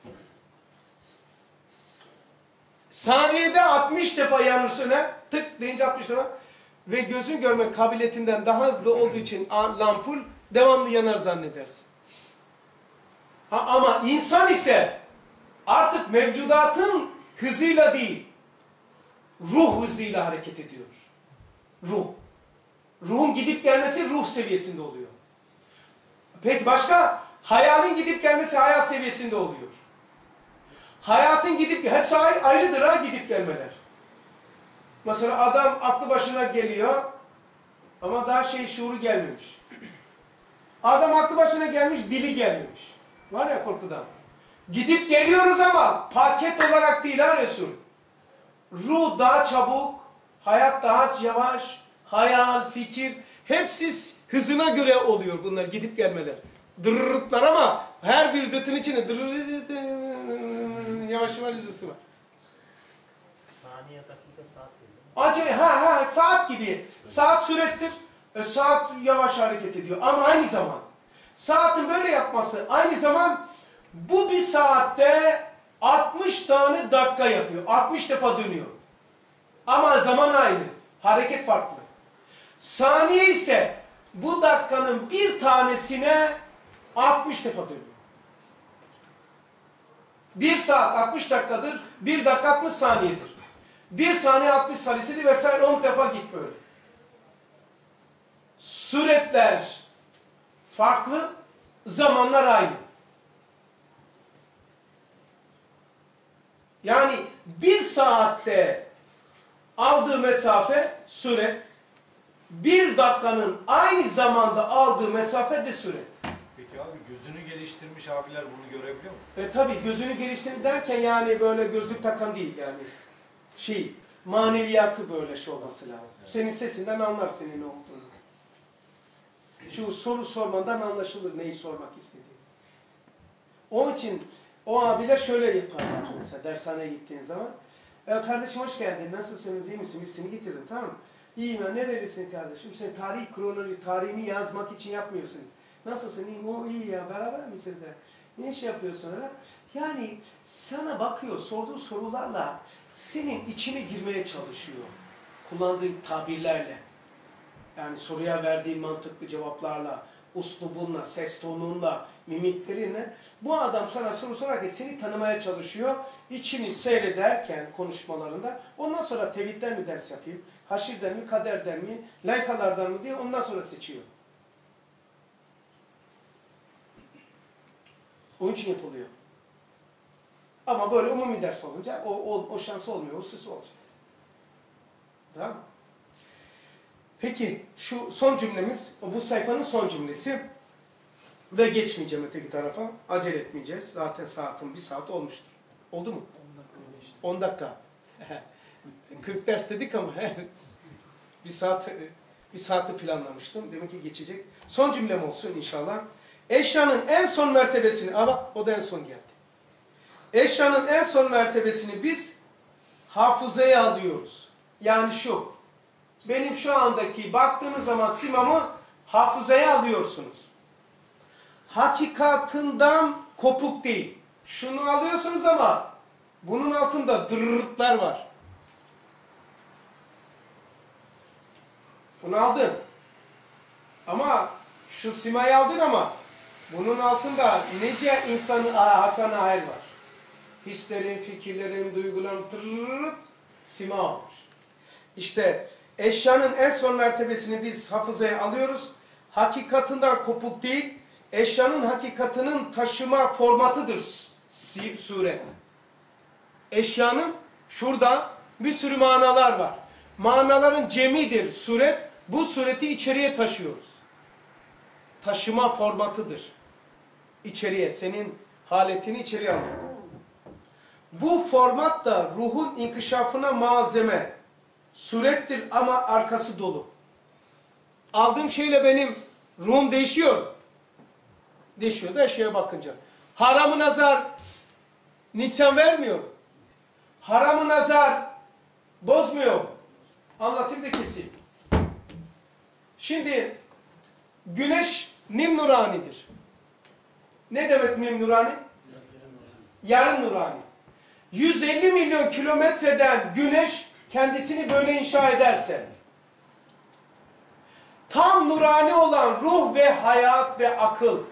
Saniyede altmış defa yanır söner. Tık deyince altmış defa. Ve gözün görme kabiliyetinden daha hızlı olduğu için lampul devamlı yanar zannedersin. Ha, ama insan ise artık mevcudatın hızıyla değil, ruh hızıyla hareket ediyor. Ruh. Ruhun gidip gelmesi ruh seviyesinde oluyor. Peki başka? Hayalin gidip gelmesi hayal seviyesinde oluyor. Hayatın gidip, hepsi ayrı, ayrıdır ha gidip gelmeler. Mesela adam aklı başına geliyor ama daha şey şuuru gelmemiş. Adam aklı başına gelmiş, dili gelmemiş. Var ya korkudan. Gidip geliyoruz ama paket olarak değil ha Resul. Ruh daha çabuk, hayat daha yavaş, hayal, fikir, hepsi hızına göre oluyor bunlar gidip gelmeler. Dırırıtlar ama her bir dıtın içinde dırırıt yavaş yavaş hızısı var. Saniye, dakika, saat gibi. Acayip, ha ha saat gibi. Saat sürettir. E, saat yavaş hareket ediyor ama aynı zaman. Saatin böyle yapması aynı zaman bu bir saatte altmış tane dakika yapıyor. altmış defa dönüyor. Ama zaman aynı. Hareket farklı. Saniye ise bu dakikanın bir tanesine altmış defa dönüyor. Bir saat altmış dakikadır. Bir dakika altmış saniyedir. Bir saniye altmış saniyesidir vesaire on defa git böyle. Süretler farklı, zamanlar aynı. Yani bir saatte aldığı mesafe süret, bir dakikanın aynı zamanda aldığı mesafe de süret. Peki abi gözünü geliştirmiş abiler bunu görebiliyor mu? E tabi gözünü geliştir derken yani böyle gözlük takan değil yani. Şey, maneviyatı böyle şey olması lazım. Senin sesinden anlar senin ne olduğunu. Şu soru sormadan anlaşılır neyi sormak istediğini. Onun için o abiler şöyle yaparlar mesela dershaneye gittiğin zaman. E, kardeşim hoş geldin, nasılsınız, iyi misin? Birisini getirdim, tamam mı? İyiyim ya, nerelisin kardeşim? Sen tarih kronoloji, tarihini yazmak için yapmıyorsun. Nasılsın, iyiyim, o iyi ya, beraber misiniz? Ne iş yapıyorsun öyle? Yani sana bakıyor, sorduğu sorularla senin içine girmeye çalışıyor. Kullandığın tabirlerle. Yani soruya verdiğin mantıklı cevaplarla, uslubunla, ses tonunla, mimiklerinle. Bu adam sana soru sorarken seni tanımaya çalışıyor. İçini seyrederken konuşmalarında ondan sonra tevhidden mi ders yapayım, haşirden mi, kaderden mi, laykalardan mı diye ondan sonra seçiyor. Onun için yapılıyor. Ama böyle umumi ders olunca o, o, o şansı olmuyor, o süs olacak. Tamam mı? Peki şu son cümlemiz, bu sayfanın son cümlesi ve geçmeyeceğim öteki tarafa, acele etmeyeceğiz. Zaten saatin bir saat olmuştur. Oldu mu? on dakika. kırk ders dedik ama bir saat bir saati planlamıştım. Demek ki geçecek. Son cümlem olsun inşallah. Eşyanın en son mertebesini, aa bak o da en son geldi. Eşyanın en son mertebesini biz hafızaya alıyoruz. Yani şu, benim şu andaki baktığınız zaman simamı hafızaya alıyorsunuz. Hakikatından kopuk değil. Şunu alıyorsunuz ama bunun altında dırırtlar var. Bunu aldın. Ama şu simayı aldın ama bunun altında nice insanı Hasan Ahel var. Hislerin, fikirlerin, duyguların tırırırır, sima olur. İşte eşyanın en son mertebesini biz hafızaya alıyoruz. Hakikatinden kopuk değil, eşyanın hakikatinin taşıma formatıdır suret. Eşyanın şurada bir sürü manalar var. Manaların cemidir suret. Bu sureti içeriye taşıyoruz. Taşıma formatıdır. İçeriye, senin haletini içeriye almak. Bu format da ruhun inkişafına malzeme. Surettir ama arkası dolu. Aldığım şeyle benim ruhum değişiyor. Değişiyor da eşyaya bakınca. Haram-ı nazar nisyan vermiyor. Haram-ı nazar bozmuyor. Anlatayım da keseyim. Şimdi güneş nim nuranidir. Ne demek nim nurani? Yarım nurani. yüz elli milyon kilometreden güneş kendisini böyle inşa ederse, tam nurani olan ruh ve hayat ve akıl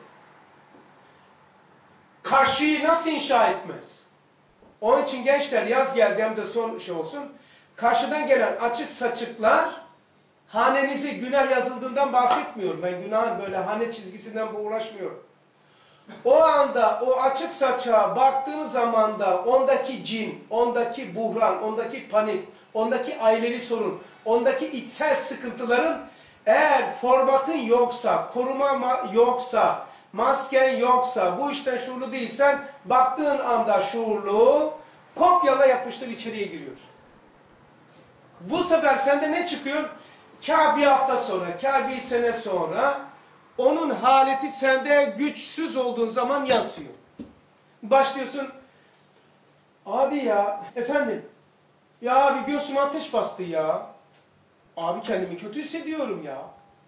karşıyı nasıl inşa etmez? Onun için gençler, yaz geldi hem de son şey olsun. Karşıdan gelen açık saçıklar hanenizi günah yazıldığından bahsetmiyorum. Ben günahın böyle hane çizgisinden uğraşmıyorum. O anda o açık saçığa baktığınız zaman da ondaki cin, ondaki buhran, ondaki panik, ondaki ailevi sorun, ondaki içsel sıkıntıların eğer formatın yoksa, koruma yoksa, masken yoksa, bu işten şuurlu değilsen, baktığın anda şuurlu, kopyala yapıştır içeriye giriyor. Bu sefer sende ne çıkıyor? Kâ bir hafta sonra, kâ bir sene sonra onun haleti sende güçsüz olduğun zaman yansıyor. Başlıyorsun, abi ya, efendim, ya abi göğsüme ateş bastı ya. Abi kendimi kötü hissediyorum ya.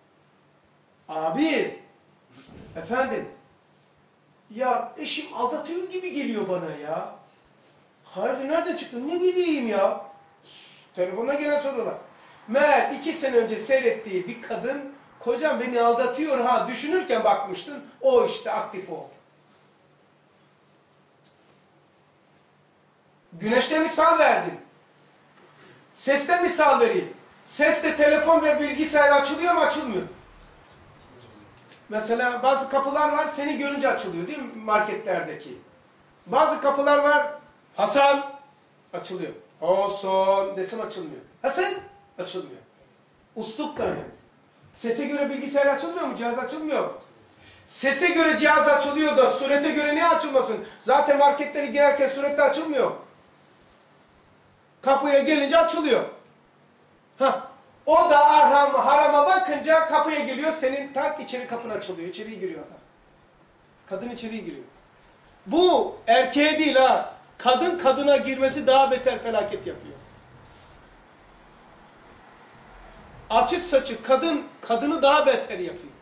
Abi, efendim, ya eşim aldatıyor gibi geliyor bana ya. Hayır, nereden çıktın? Ne bileyim ya. Telefonuna gelen sorular. Meğer iki sene önce seyrettiği bir kadın, kocam beni aldatıyor ha düşünürken bakmıştın, o işte aktif oldu. Güneşte misal verdim. Sesten misal vereyim. Sesle telefon ve bilgisayar açılıyor mu, açılmıyor? Mesela bazı kapılar var, seni görünce açılıyor değil mi marketlerdeki? Bazı kapılar var, Hasan açılıyor. Hasan desem açılmıyor. Hasan açılmıyor. Uslup da önemli. Sese göre bilgisayar açılmıyor mu? Cihaz açılmıyor mu? Sese göre cihaz açılıyor da surete göre niye açılmasın? Zaten marketlere girerken surette açılmıyor. Kapıya gelince açılıyor. Hah. O da haram, harama bakınca kapıya geliyor, senin tak içeri kapın açılıyor. İçeriye giriyor adam. Kadın içeriye giriyor. Bu erkeğe değil ha. Kadın kadına girmesi daha beter felaket yapıyor. Açık saçık kadın kadını daha beter yapıyor.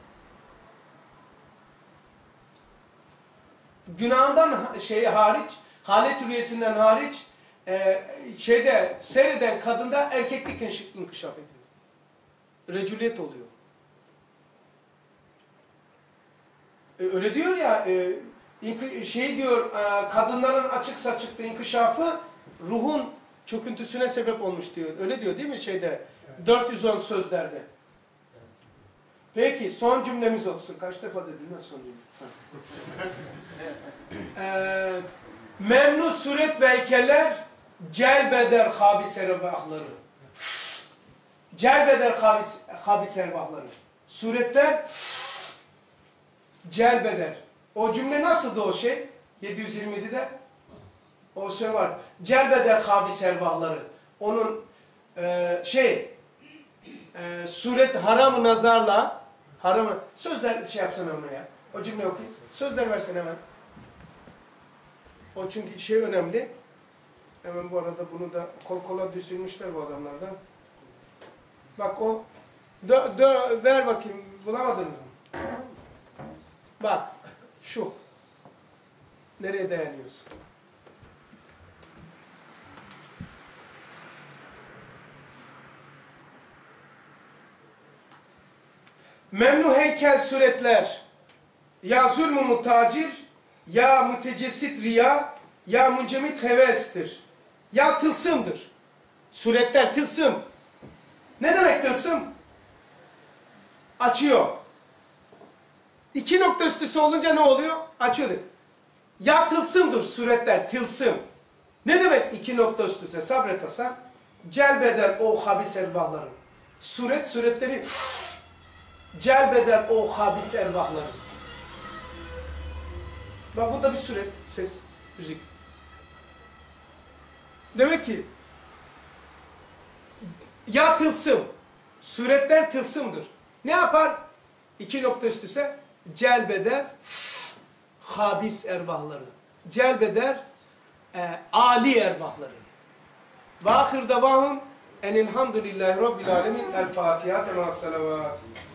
Günahından şeyi hariç, halet rüyesinden hariç, e, şeyde seyreden kadında erkeklik inkişaf ediyor. Recüliyet oluyor. E, öyle diyor ya, e, şey diyor, e, kadınların açık saçıkta inkişafı ruhun çöküntüsüne sebep olmuş diyor. Öyle diyor değil mi şeyde? dört yüz on sözlerde. Peki son cümlemiz olsun. Kaç defa dedin? Nasıl son cümle? ee, memnu suret ve heykeller celbeder habis erbahları. Celbeder habis, habis erbahları. Suretler celbeder. O cümle nasıldı o şey? yedi yüz yirmi yedi'de o şey var. Celbeder habis erbahları. Onun e, şey e, suret haram nazarla haram sözler şey yapsana ona ya. O cümle okuyayım. Sözler versen hemen. O çünkü şey önemli. Hemen bu arada bunu da kol kola düzülmüşler bu adamlardan. Bak o dö, dö, ver bakayım. Bulamadın mı? Bak şu. Nereye dayanıyorsun? Memnu heykel suretler ya zulmü mutacir ya mütecessit riya Ya müncemit hevestir. Ya tılsımdır. Suretler tılsım. Ne demek tılsım? Açıyor. İki nokta üstüsü olunca ne oluyor? Açıyor. Ya tılsımdır suretler, tılsım. Ne demek iki nokta üstüse? Sabret Hasan. Celbeder o habis erbahları. Suret, suretleri celbeder o habis erbahları. Bak bu da bir suret, ses, müzik. Demek ki ya tılsım, suretler tılsımdır. Ne yapar? İki nokta üstüse celbeder habis erbahları. Celbeder e, ali erbahları. Ve ahir devahım enilhamdülillahi rabbil alemin. El Fatiha. Temas salavat.